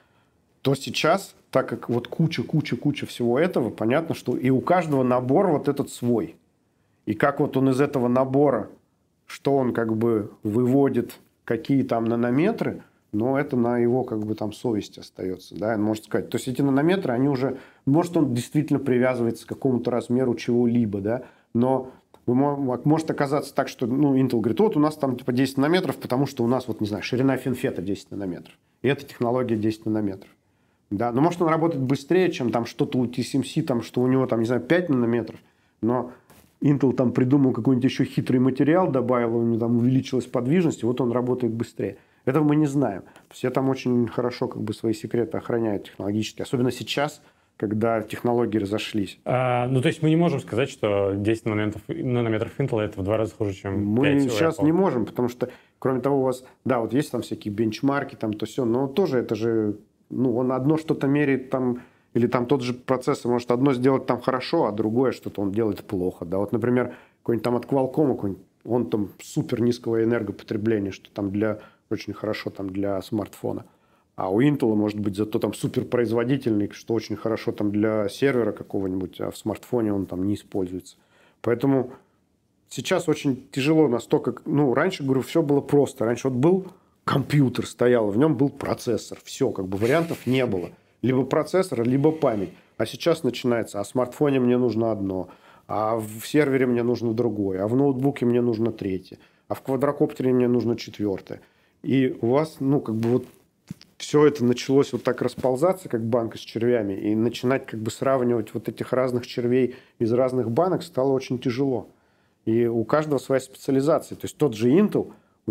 То сейчас, так как вот куча всего этого, понятно, что и у каждого набор вот этот свой. И как вот он из этого набора, что он как бы выводит, какие там нанометры, но это на его как бы там совести остается. Да? Он может сказать. То есть эти нанометры, они уже... Может, он действительно привязывается к какому-то размеру чего-либо, да? Но... Может оказаться так, что Intel говорит, вот у нас там типа 10 нанометров, потому что у нас, вот не знаю, ширина FinFET 10 нанометров. И эта технология 10 нанометров. Да? Но может он работает быстрее, чем там что-то у TSMC, там, что у него там, не знаю, 5 нанометров. Но Intel там придумал какой-нибудь еще хитрый материал, добавил, у него там увеличилась подвижность, и вот он работает быстрее. Этого мы не знаем. Все там очень хорошо как бы свои секреты охраняют технологически. Особенно сейчас, когда технологии разошлись. Ну, то есть мы не можем сказать, что 10 нанометров Intel это в 2 раза хуже, чем 5 Мы сейчас не можем, потому что, кроме того, у вас, да, вот есть там всякие бенчмарки, там то все, но тоже это же, ну, он одно что-то меряет там, или там тот же процессор может одно сделать там хорошо, а другое что-то он делает плохо, да. Вот, например, какой-нибудь там от Qualcomm, он там супер низкого энергопотребления, что там для, очень хорошо там для смартфона. А у Intel может быть зато там суперпроизводительный, что очень хорошо там для сервера какого-нибудь, а в смартфоне он там не используется. Поэтому сейчас очень тяжело настолько... Ну, раньше, говорю, все было просто. Раньше вот был компьютер, стоял, в нем был процессор. Все, как бы вариантов не было. Либо процессор, либо память. А сейчас начинается, а в смартфоне мне нужно одно, а в сервере мне нужно другое, а в ноутбуке мне нужно третье, а в квадрокоптере мне нужно четвертое. И у вас, ну, как бы вот все это началось вот так расползаться, как банка с червями, и начинать как бы сравнивать вот этих разных червей из разных банок стало очень тяжело. И у каждого своя специализация. То есть тот же Intel,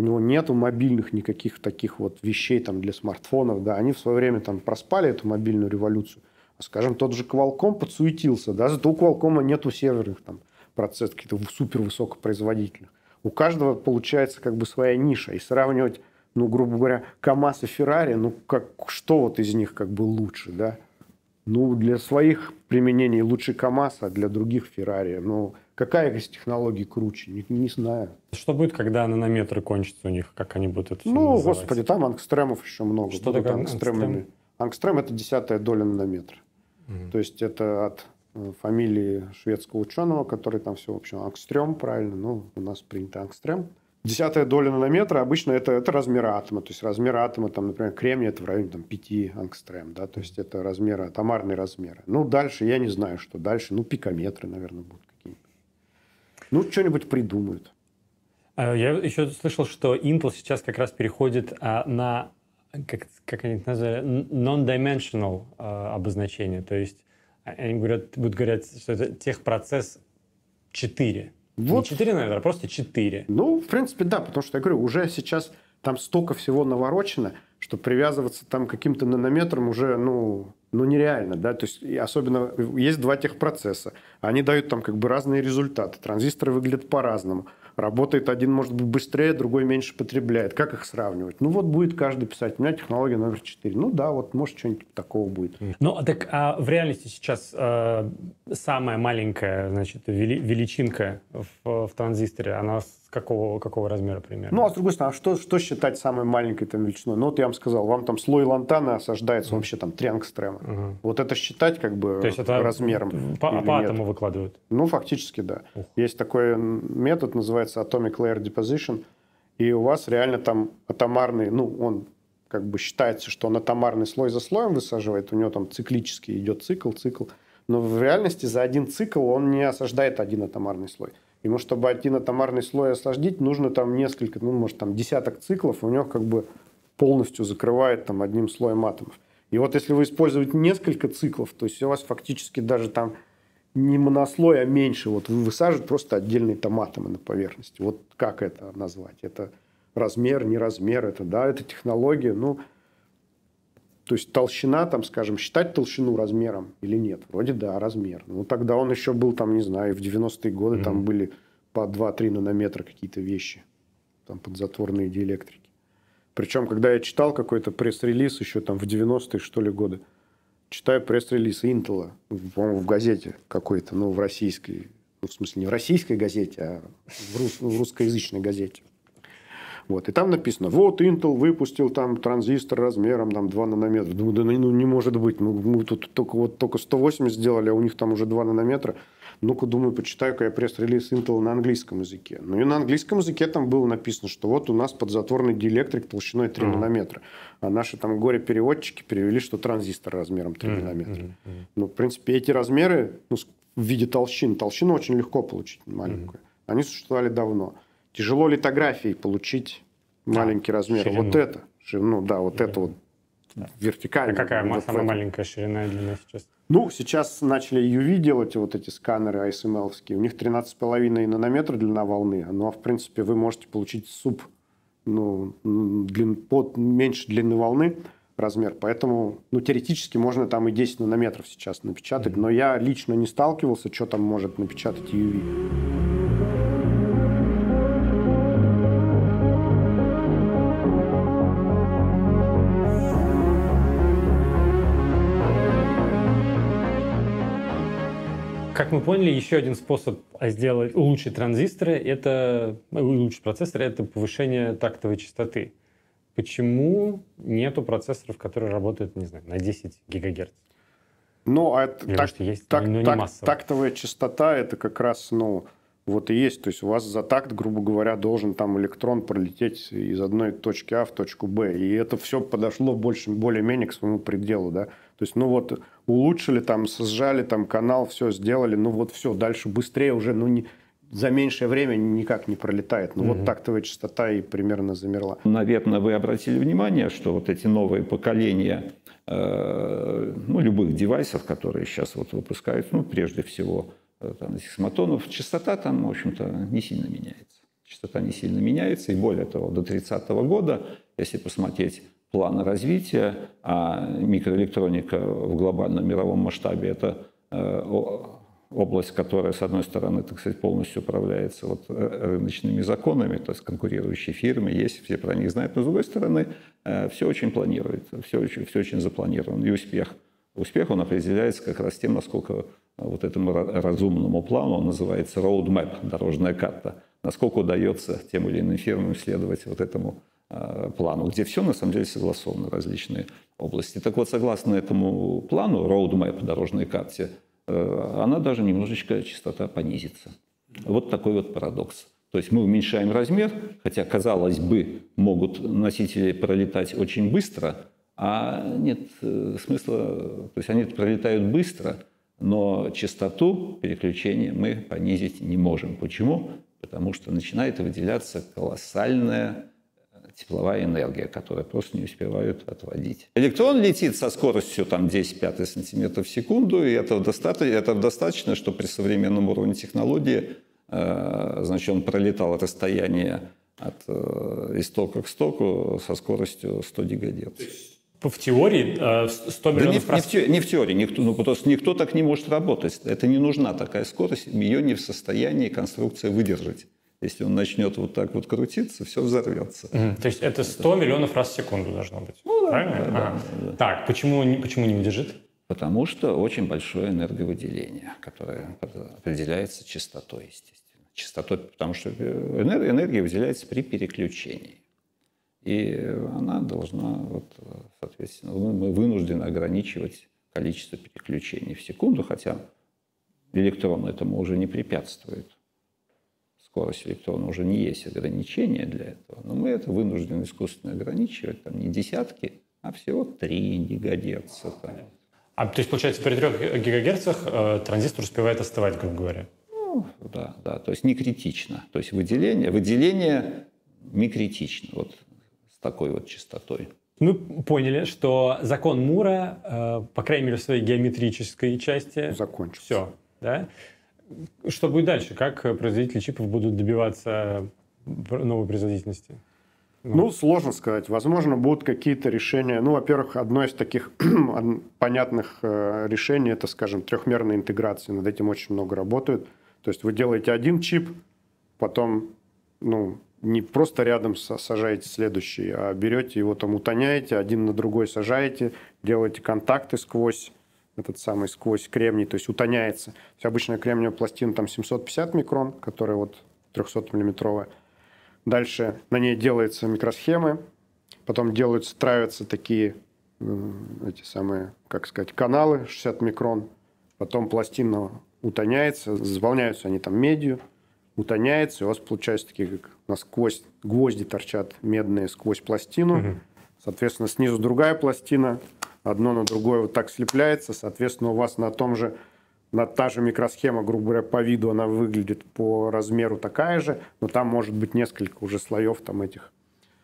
у него нету мобильных никаких таких вот вещей там для смартфонов, да, они в свое время там проспали эту мобильную революцию. А, скажем, тот же Qualcomm подсуетился, да, зато у Qualcomm нету серверных там процессов каких-то супервысокопроизводительных. У каждого получается как бы своя ниша, и сравнивать, ну, грубо говоря, КамАЗ и Феррари, ну, что вот из них как бы лучше, да? Ну, для своих применений лучше КамАЗ, а для других Феррари. Ну, какая из технологий круче? Не знаю. Что будет, когда нанометры кончатся у них? Как они будут это Ну, называть? господи, там ангстремов еще много. Что такое ангстрем? Ангстрем – это 10-я доля нанометра. То есть это от фамилии шведского ученого, который там все, в общем, ангстрем, правильно, ну, у нас принято ангстрем. 10-я доля нанометра обычно это размер атома. То есть размер атома, там, например, кремния – это в районе там, 5 ангстрем. Да? То есть это размеры, атомарные размеры. Ну, дальше я не знаю, что дальше. Ну, пикометры, наверное, будут какие-нибудь. Ну, что-нибудь придумают. Я еще слышал, что Intel сейчас как раз переходит на, как они это назвали, non-dimensional обозначение. То есть они будут говорить, что это техпроцесс 4. Вот. Не 4, наверное, а просто 4. Ну, в принципе, да, потому что, я говорю, уже сейчас там столько всего наворочено, что привязываться там к каким-то нанометрам уже, ну, нереально, да, то есть особенно есть два техпроцесса, они дают там как бы разные результаты, транзисторы выглядят по-разному, работает один, может быть, быстрее, другой меньше потребляет, как их сравнивать? Ну, вот будет каждый писать, у меня технология номер 4, ну да, вот может что-нибудь такого будет. Ну, так а в реальности сейчас самая маленькая, значит, величинка в транзисторе, она с какого размера примерно? Ну, а с другой стороны, а что считать самой маленькой там величиной? Ну, вот я вам сказал, вам там слой лантана осаждается вообще там 3 ангстрема. Вот это считать как бы то есть это размером? По атому выкладывают? Ну, фактически, да. Есть такой метод, называется Atomic Layer Deposition, и у вас реально там атомарный, ну, он как бы считается, что он атомарный слой за слоем высаживает, у него там циклически идет цикл, но в реальности за один цикл он не осаждает один атомарный слой. Ему, чтобы один атомарный слой осаждить, нужно там несколько, ну, может, там десяток циклов, у него как бы полностью закрывает там одним слоем атомов. И вот если вы используете несколько циклов, то есть у вас фактически даже там не монослой, а меньше, вот вы высаживаете просто отдельные там атомы на поверхности. Вот как это назвать? Это размер, не размер, это, да, это технология, ну, то есть толщина, там, скажем, считать толщину размером или нет? Вроде да, размер. Ну, тогда он еще был, там, не знаю, в 90-е годы там были по 2-3 нанометра какие-то вещи, там, подзатворные диэлектрики. Причем, когда я читал какой-то пресс-релиз еще там в 90-е, что ли, годы, читаю пресс-релиз Intel, по-моему, в газете какой-то, ну, в российской, ну, в смысле, не в российской газете, а в русскоязычной газете. Вот. И там написано, вот Intel выпустил там транзистор размером там, 2 нанометра. Думаю, да ну, не может быть. Ну, мы тут только 180 сделали, а у них там уже 2 нанометра. Ну-ка, думаю, почитаю-ка я пресс-релиз Intel на английском языке. Ну и на английском языке там было написано, что вот у нас подзатворный диэлектрик толщиной 3 нанометра. А наши там горе-переводчики перевели, что транзистор размером 3 нанометра. Ну, в принципе, эти размеры, ну, в виде толщин. Толщину очень легко получить маленькую. Они существовали давно. Тяжело литографией получить маленький размер. Ширину. Вот это. Ну да, вот это вот вертикально. А какая самая маленькая ширина и длина сейчас? Ну, сейчас начали UV делать, вот эти сканеры ASML-овские. У них 13,5 нанометра длина волны. Ну, а в принципе вы можете получить меньше длины волны размер. Поэтому, ну, теоретически можно там и 10 нанометров сейчас напечатать. Но я лично не сталкивался, что там может напечатать UV. Как мы поняли, еще один способ улучшить транзисторы, улучшить процессоры, это повышение тактовой частоты. Почему нету процессоров, которые работают, не знаю, на 10 ГГц? Ну, это есть, тактовая частота, это как раз, ну, вот и есть. То есть у вас за такт, грубо говоря, должен там электрон пролететь из одной точки А в точку Б. И это все подошло более-менее к своему пределу, да. То есть, ну вот, улучшили там, сжали там канал, все сделали, ну вот все, дальше быстрее уже, ну, за меньшее время никак не пролетает. Ну вот тактовая частота и примерно замерла. Наверное, вы обратили внимание, что вот эти новые поколения любых девайсов, которые сейчас вот выпускают, ну, прежде всего, там, этих смартфонов, частота там, в общем-то, не сильно меняется. Частота не сильно меняется. И более того, до 30 года, если посмотреть планы развития, а микроэлектроника в глобальном мировом масштабе – это область, которая, с одной стороны, так сказать, полностью управляется вот рыночными законами, то есть конкурирующие фирмы есть, все про них знают, но, с другой стороны, все очень планируется, все очень запланировано. И успех, он определяется как раз тем, насколько вот этому разумному плану, он называется roadmap, дорожная карта, насколько удается тем или иным фирмам следовать вот этому плану, где все, на самом деле, согласовано, различные области. Так вот, согласно этому плану, roadmap, дорожной карте, она даже немножечко частота понизится. Вот такой вот парадокс. То есть мы уменьшаем размер, хотя, казалось бы, могут носители пролетать очень быстро, а нет смысла, то есть они пролетают быстро, но частоту переключения мы понизить не можем. Почему? Потому что начинает выделяться колоссальная тепловая энергия, которую просто не успевают отводить. Электрон летит со скоростью 10,5 сантиметров в секунду, и этого достаточно, чтобы при современном уровне технологии, значит, он пролетал расстояние от истока к стоку со скоростью 100 гигагерц. В теории 100 миллионов раз... Не в теории, просто никто так не может работать. Это не нужна такая скорость, ее не в состоянии конструкция выдержать. Если он начнет вот так вот крутиться, все взорвется. То есть это 100 миллионов раз в секунду должно быть? Ну, да, правильно? Да. Так, почему не выдержит? Потому что очень большое энерговыделение, которое определяется частотой, естественно. Частотой, потому что энергия выделяется при переключении. И она должна, соответственно, мы вынуждены ограничивать количество переключений в секунду, хотя электрон этому уже не препятствует. Скорость электрона уже не есть ограничение для этого, но мы это вынуждены искусственно ограничивать, не десятки, а всего 3 гигагерца. То есть, получается, при 3 гигагерцах транзистор успевает остывать, грубо говоря? Да, то есть не критично. То есть выделение не критично, вот с такой вот частотой. Мы поняли, что закон Мура, по крайней мере, в своей геометрической части... закончился. Все, да? Что будет дальше? Как производители чипов будут добиваться новой производительности? Сложно сказать. Возможно, будут какие-то решения. Во-первых, одно из таких понятных решений – это, скажем, трехмерная интеграция. Над этим очень много работают. То есть вы делаете один чип, потом не просто рядом сажаете следующий, а берете его утоняете, один на другой сажаете, делаете контакты сквозь кремний, то есть утоняется. То есть обычная кремниевая пластина 750 микрон, которая 300-миллиметровая. Дальше на ней делаются микросхемы, потом травятся такие каналы 60 микрон, потом пластина утоняется, заполняются они медью, утоняется, и у вас получается такие, как насквозь гвозди торчат медные сквозь пластину, соответственно, снизу другая пластина, одно на другое так слепляется, соответственно, у вас та же микросхема, грубо говоря, по виду она выглядит, по размеру такая же, но там может быть несколько уже слоев этих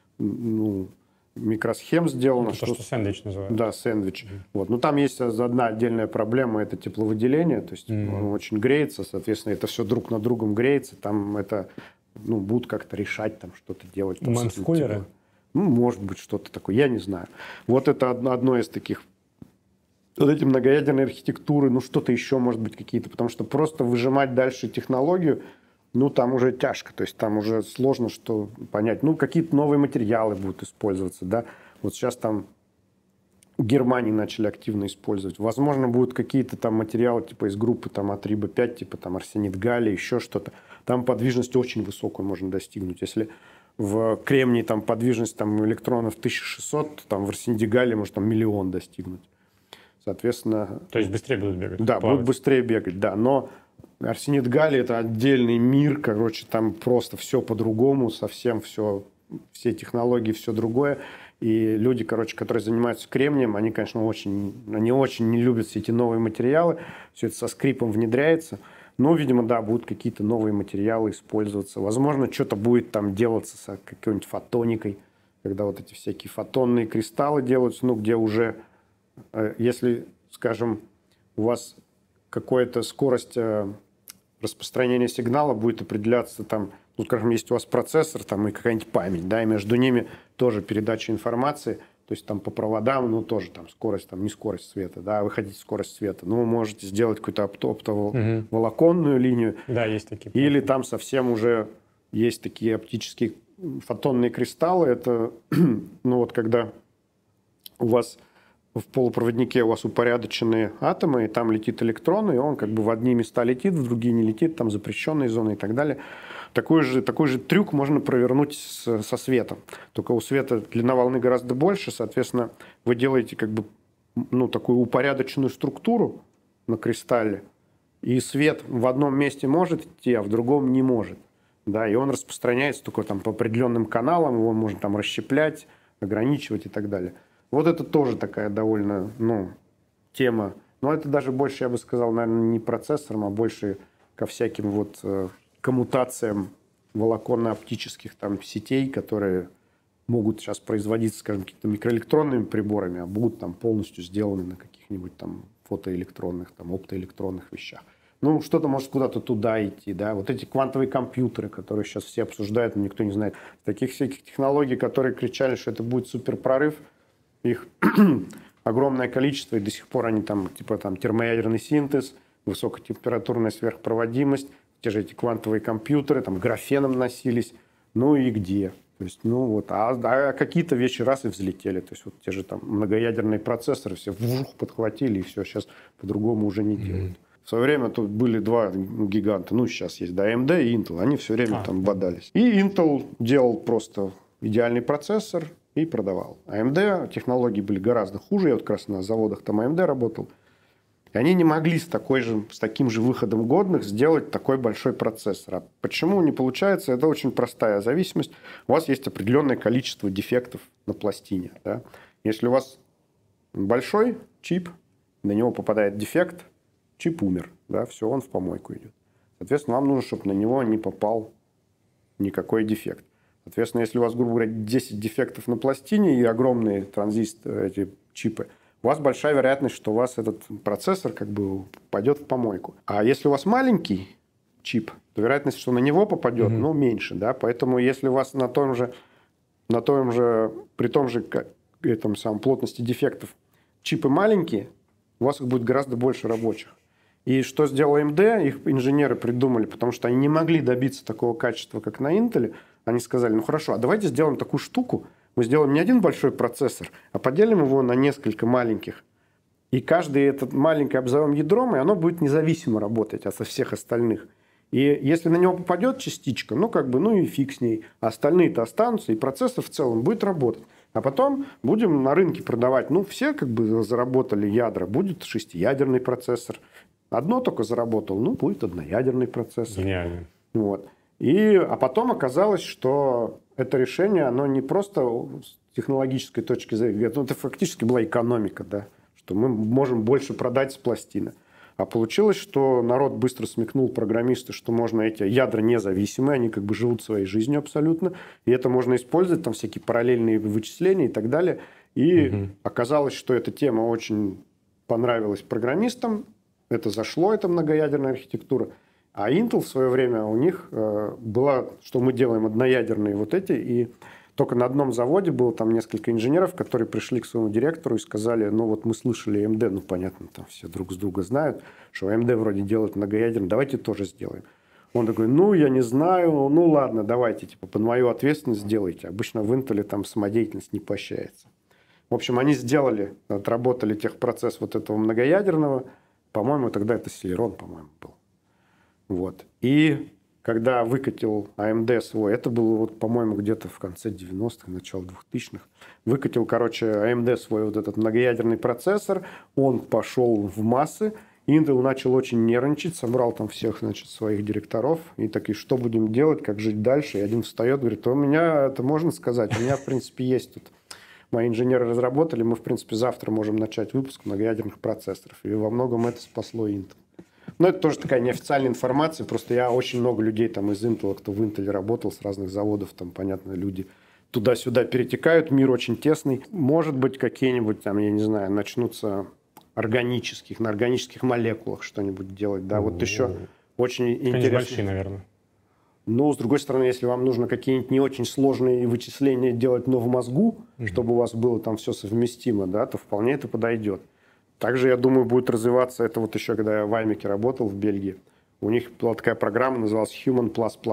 микросхем сделано. Это что сэндвич называется. Да, сэндвич. Но там есть одна отдельная проблема, это тепловыделение, то есть он очень греется, соответственно, это все друг над другом греется, там это будут как-то решать, что-то делать. Манскулеры? Может быть, что-то такое, я не знаю. Это одно из таких эти многоядерные архитектуры, что-то еще, может быть, какие-то, потому что просто выжимать дальше технологию, там уже тяжко, то есть там уже сложно что понять. Какие-то новые материалы будут использоваться, да. Сейчас в Германии начали активно использовать. Возможно, будут какие-то материалы из группы Атриба-5, арсенит галлий, еще что-то. Там подвижность очень высокую можно достигнуть. Если в кремнии подвижность электронов 1600, в арсените галлия может 1 миллион достигнуть. Соответственно... То есть быстрее будут бегать? Да, будут быстрее бегать, да. Но арсенит галлия – это отдельный мир, там просто все по-другому, совсем все технологии, все другое. И люди, которые занимаются кремнием, они, конечно, очень не любят все эти новые материалы. Все это со скрипом внедряется. Но, видимо, да, будут какие-то новые материалы использоваться. Возможно, что-то будет делаться с какой-нибудь фотоникой, когда эти всякие фотонные кристаллы делаются, где уже... Если, скажем, у вас какая-то скорость распространения сигнала будет определяться ну, скажем, есть у вас процессор там, и какая-нибудь память, да, и между ними тоже передача информации, то есть там по проводам, ну, тоже там скорость, там не скорость света, да, вы хотите скорость света, ну, вы можете сделать какую-то оптоволоконную линию. Да, есть такие. Или там совсем уже есть такие оптические фотонные кристаллы, это, ну, вот когда у вас в полупроводнике у вас упорядоченные атомы, и там летит электрон, и он как бы в одни места летит, в другие не летит, там запрещенные зоны и так далее. Такой же трюк можно провернуть со светом. Только у света длина волны гораздо больше, соответственно, вы делаете как бы, ну, такую упорядоченную структуру на кристалле, и свет в одном месте может идти, а в другом не может. Да, и он распространяется только там по определенным каналам, его можно там расщеплять, ограничивать и так далее. Вот это тоже такая довольно, ну, тема. Но это даже больше, я бы сказал, наверное, не процессором, а больше ко всяким вот коммутациям волоконно-оптических там сетей, которые могут сейчас производиться, скажем, какими-то микроэлектронными приборами, а будут там полностью сделаны на каких-нибудь там фотоэлектронных, там оптоэлектронных вещах. Ну, что-то может куда-то туда идти, да. Вот эти квантовые компьютеры, которые сейчас все обсуждают, но никто не знает. Таких всяких технологий, которые кричали, что это будет суперпрорыв, их огромное количество, и до сих пор они там, типа там термоядерный синтез, высокотемпературная сверхпроводимость, те же эти квантовые компьютеры, там графеном носились, ну и где? То есть, ну вот, а какие-то вещи раз и взлетели. То есть вот те же там многоядерные процессоры все вжух подхватили, и все, сейчас по-другому уже не делают. В свое время тут были два гиганта, ну сейчас есть, да, AMD и Intel, они все время там бодались. И Intel делал просто идеальный процессор и продавал. AMD технологии были гораздо хуже, я вот как раз на заводах там AMD работал. И они не могли с таким же выходом годных сделать такой большой процессор. А почему не получается? Это очень простая зависимость. У вас есть определенное количество дефектов на пластине. Да? Если у вас большой чип, на него попадает дефект, чип умер. Да? Все, он в помойку идет. Соответственно, вам нужно, чтобы на него не попал никакой дефект. Соответственно, если у вас, грубо говоря, 10 дефектов на пластине и огромные транзисторы, эти чипы, у вас большая вероятность, что у вас этот процессор как бы попадет в помойку. А если у вас маленький чип, то вероятность, что на него попадет, ну, меньше. Да? Поэтому если у вас при том же этом самом плотности дефектов чипы маленькие, у вас их будет гораздо больше рабочих. И что сделал AMD, их инженеры придумали, потому что они не могли добиться такого качества, как на Intel. Они сказали, ну хорошо, а давайте сделаем такую штуку, мы сделаем не один большой процессор, а поделим его на несколько маленьких. И каждый этот маленький обзовем ядром, и оно будет независимо работать от всех остальных. И если на него попадет частичка, ну как бы, ну и фиг с ней. А остальные-то останутся, и процессор в целом будет работать. А потом будем на рынке продавать. Ну, все как бы заработали ядра. Будет шестиядерный процессор. Одно только заработал, ну, будет одноядерный процессор. Гениально. Вот. А потом оказалось, что это решение, оно не просто с технологической точки зрения, это фактически была экономика, да, что мы можем больше продать с пластины. А получилось, что народ быстро смекнул, программисты, что можно эти ядра независимые, они как бы живут своей жизнью абсолютно, и это можно использовать, там всякие параллельные вычисления и так далее. И оказалось, что эта тема очень понравилась программистам, это зашло, эта многоядерная архитектура. А Intel в свое время у них была, что мы делаем одноядерные вот эти, и только на одном заводе было там несколько инженеров, которые пришли к своему директору и сказали, ну вот мы слышали AMD, ну понятно, там все друг с друга знают, что AMD вроде делает многоядерные, давайте тоже сделаем. Он такой, ну я не знаю, ну ладно, давайте, типа под мою ответственность сделайте. Обычно в Intel там самодеятельность не поощряется. В общем, они сделали, отработали техпроцесс вот этого многоядерного, по-моему, тогда это Celeron, по-моему, был. Вот. И когда выкатил AMD свой, это было, вот, по-моему, где-то в конце 90-х, начало 2000-х, выкатил, короче, AMD свой вот этот многоядерный процессор, он пошел в массы, Intel начал очень нервничать, собрал там всех, значит, своих директоров, и такие, что будем делать, как жить дальше, и один встает, говорит, у меня, это можно сказать, у меня, в принципе, есть тут, мои инженеры разработали, мы, в принципе, завтра можем начать выпуск многоядерных процессоров, и во многом это спасло Intel. Но это тоже такая неофициальная информация. Просто я очень много людей там из Intel, кто в Intel работал, с разных заводов, там, понятно, люди туда-сюда перетекают, мир очень тесный. Может быть, какие-нибудь там, я не знаю, начнутся на органических молекулах что-нибудь делать. Да, вот еще очень интересно. Большие, наверное. Но, с другой стороны, если вам нужно какие-нибудь не очень сложные вычисления делать, но в мозгу, чтобы у вас было там все совместимо, да, то вполне это подойдет. Также, я думаю, будет развиваться, это вот еще, когда я в Аймеке работал в Бельгии, у них была такая программа, называлась Human++.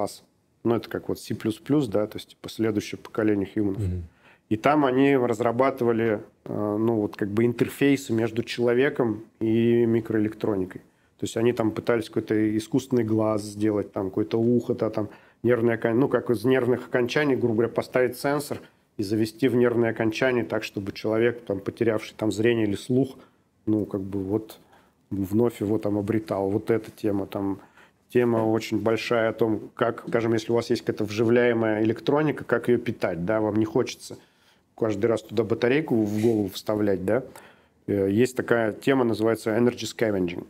Ну, это как вот C++, да, то есть типа следующее поколение Human. И там они разрабатывали, ну, вот как бы интерфейсы между человеком и микроэлектроникой. То есть они там пытались какой-то искусственный глаз сделать, там какое-то ухо, там нервное окончание, ну, как из нервных окончаний, грубо говоря, поставить сенсор и завести в нервные окончания так, чтобы человек, там, потерявший там зрение или слух, ну, как бы вот вновь его там обретал. Вот эта тема, там, тема очень большая о том, как, скажем, если у вас есть какая-то вживляемая электроника, как ее питать, да, вам не хочется каждый раз туда батарейку в голову вставлять, да. Есть такая тема, называется energy scavenging.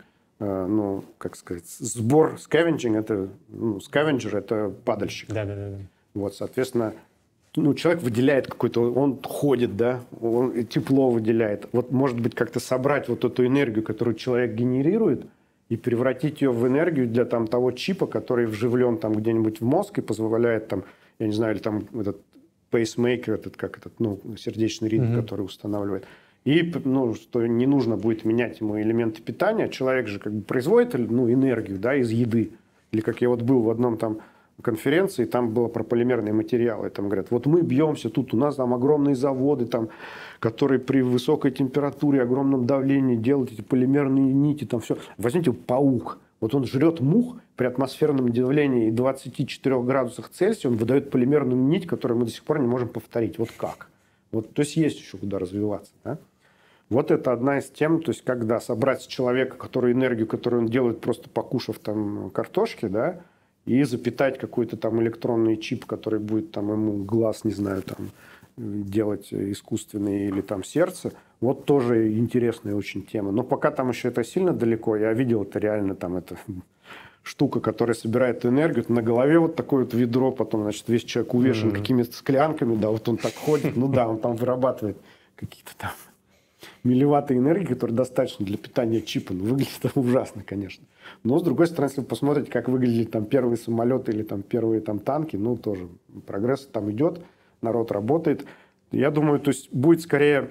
Ну, как сказать, сбор scavenging, это, ну, scavenger, это падальщик. Да. Вот, соответственно, ну, человек выделяет какой-то, он ходит, да, он тепло выделяет. Вот, может быть, как-то собрать вот эту энергию, которую человек генерирует, и превратить ее в энергию для там того чипа, который вживлен там где-нибудь в мозг и позволяет там, я не знаю, или там этот пейсмейкер, ну, сердечный ритм, который устанавливает. И, ну, что не нужно будет менять ему элементы питания. Человек же как бы производит, ну, энергию, да, из еды. Или как я вот был в одном там конференции, там было про полимерные материалы. Там говорят, вот мы бьемся, тут у нас там огромные заводы, там, которые при высокой температуре, огромном давлении делают эти полимерные нити, там все. Возьмите паук. Вот он жрет мух при атмосферном давлении и 24 градусах Цельсия, он выдает полимерную нить, которую мы до сих пор не можем повторить. Вот как? Вот, то есть есть еще куда развиваться, да? Вот это одна из тем, то есть когда собрать с человека, который энергию, которую он делает, просто покушав там картошки, да, и запитать какой-то там электронный чип, который будет там ему глаз, не знаю, там делать искусственный или там сердце. Вот тоже интересная очень тема. Но пока там еще это сильно далеко. Я видел это реально, там это штука, которая собирает энергию. На голове вот такое вот ведро, потом, значит, весь человек увешан какими-то склянками, да, вот он так ходит, ну да, он там вырабатывает какие-то там милливатты энергии, которые достаточно для питания чипа. Ну, выглядит это ужасно, конечно. Но, с другой стороны, если вы посмотрите, как выглядели там первые самолеты или там первые там танки, ну, тоже прогресс там идет, народ работает. Я думаю, то есть будет скорее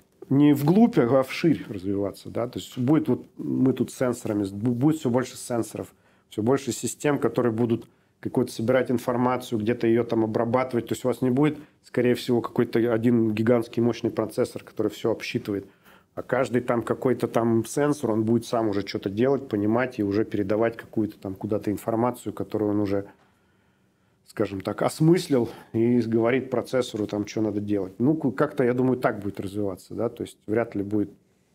не вглубь, а вширь развиваться, да, то есть будет вот мы тут сенсорами, будет все больше сенсоров, все больше систем, которые будут какую-то собирать информацию, где-то ее там обрабатывать. То есть у вас не будет, скорее всего, какой-то один гигантский мощный процессор, который все обсчитывает. А каждый там какой-то там сенсор, он будет сам уже что-то делать, понимать и уже передавать какую-то там куда-то информацию, которую он уже, скажем так, осмыслил и говорит процессору там, что надо делать. Ну, как-то, я думаю, так будет развиваться, да, то есть вряд ли будет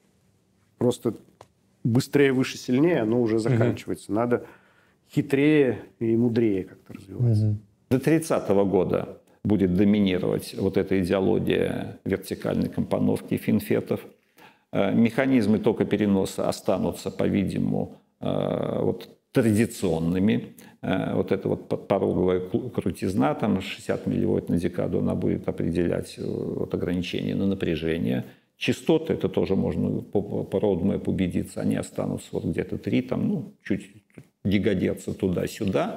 просто быстрее, выше, сильнее, оно уже заканчивается. Надо хитрее и мудрее как-то развиваться. До 30-го года будет доминировать вот эта идеология вертикальной компоновки финфетов. Механизмы токопереноса останутся, по-видимому, вот, традиционными. Вот эта вот пороговая крутизна, там 60 милливольт на декаду, она будет определять вот ограничение на напряжение. Частоты, это тоже можно по роудмэпу убедиться, они останутся вот где-то 3, там, ну, чуть гигагерца туда-сюда.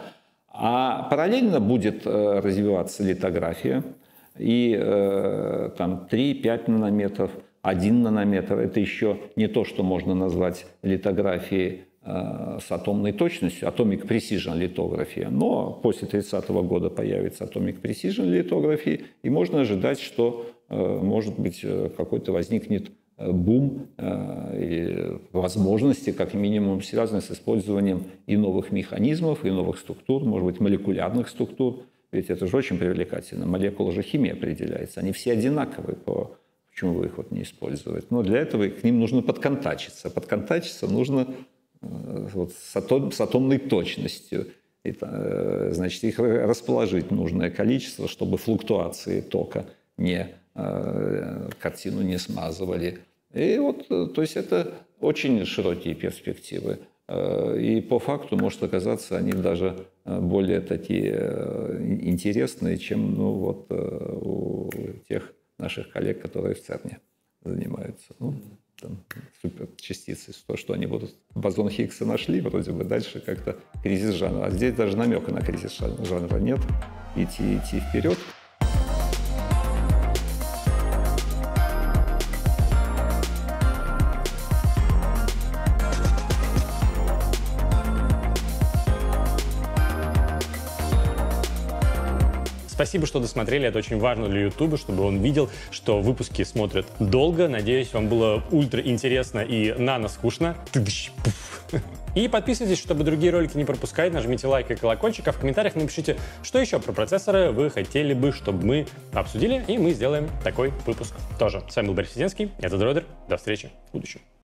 А параллельно будет развиваться литография. И там 3-5 нанометров, 1 нанометр. Это еще не то, что можно назвать литографией с атомной точностью, Atomic Precision литография. Но после 30-го года появится Atomic Precision литография, и можно ожидать, что, может быть, какой-то возникнет бум и возможности, как минимум, связанные с использованием и новых механизмов, и новых структур, может быть, молекулярных структур. Ведь это же очень привлекательно. Молекула же химией определяется. Они все одинаковые. Почему вы их вот не используете? Но для этого к ним нужно подконтачиться. Подконтачиться нужно вот с атомной точностью. И, значит, их расположить нужное количество, чтобы флуктуации тока картину не смазывали. И вот, то есть это очень широкие перспективы. И по факту может оказаться они даже более такие интересные, чем ну, вот, у тех наших коллег, которые в ЦЕРНе занимаются. Ну, там, суперчастицы, то, что они будут бозон Хиггса нашли, вроде бы дальше как-то кризис жанра. А здесь даже намека на кризис жанра нет. Идти вперед. Спасибо, что досмотрели. Это очень важно для YouTube, чтобы он видел, что выпуски смотрят долго. Надеюсь, вам было ультра интересно и нано-скучно. И подписывайтесь, чтобы другие ролики не пропускать. Нажмите лайк и колокольчик, а в комментариях напишите, что еще про процессоры вы хотели бы, чтобы мы обсудили, и мы сделаем такой выпуск тоже. С вами был Борис Сиденский, это Дройдер. До встречи в будущем.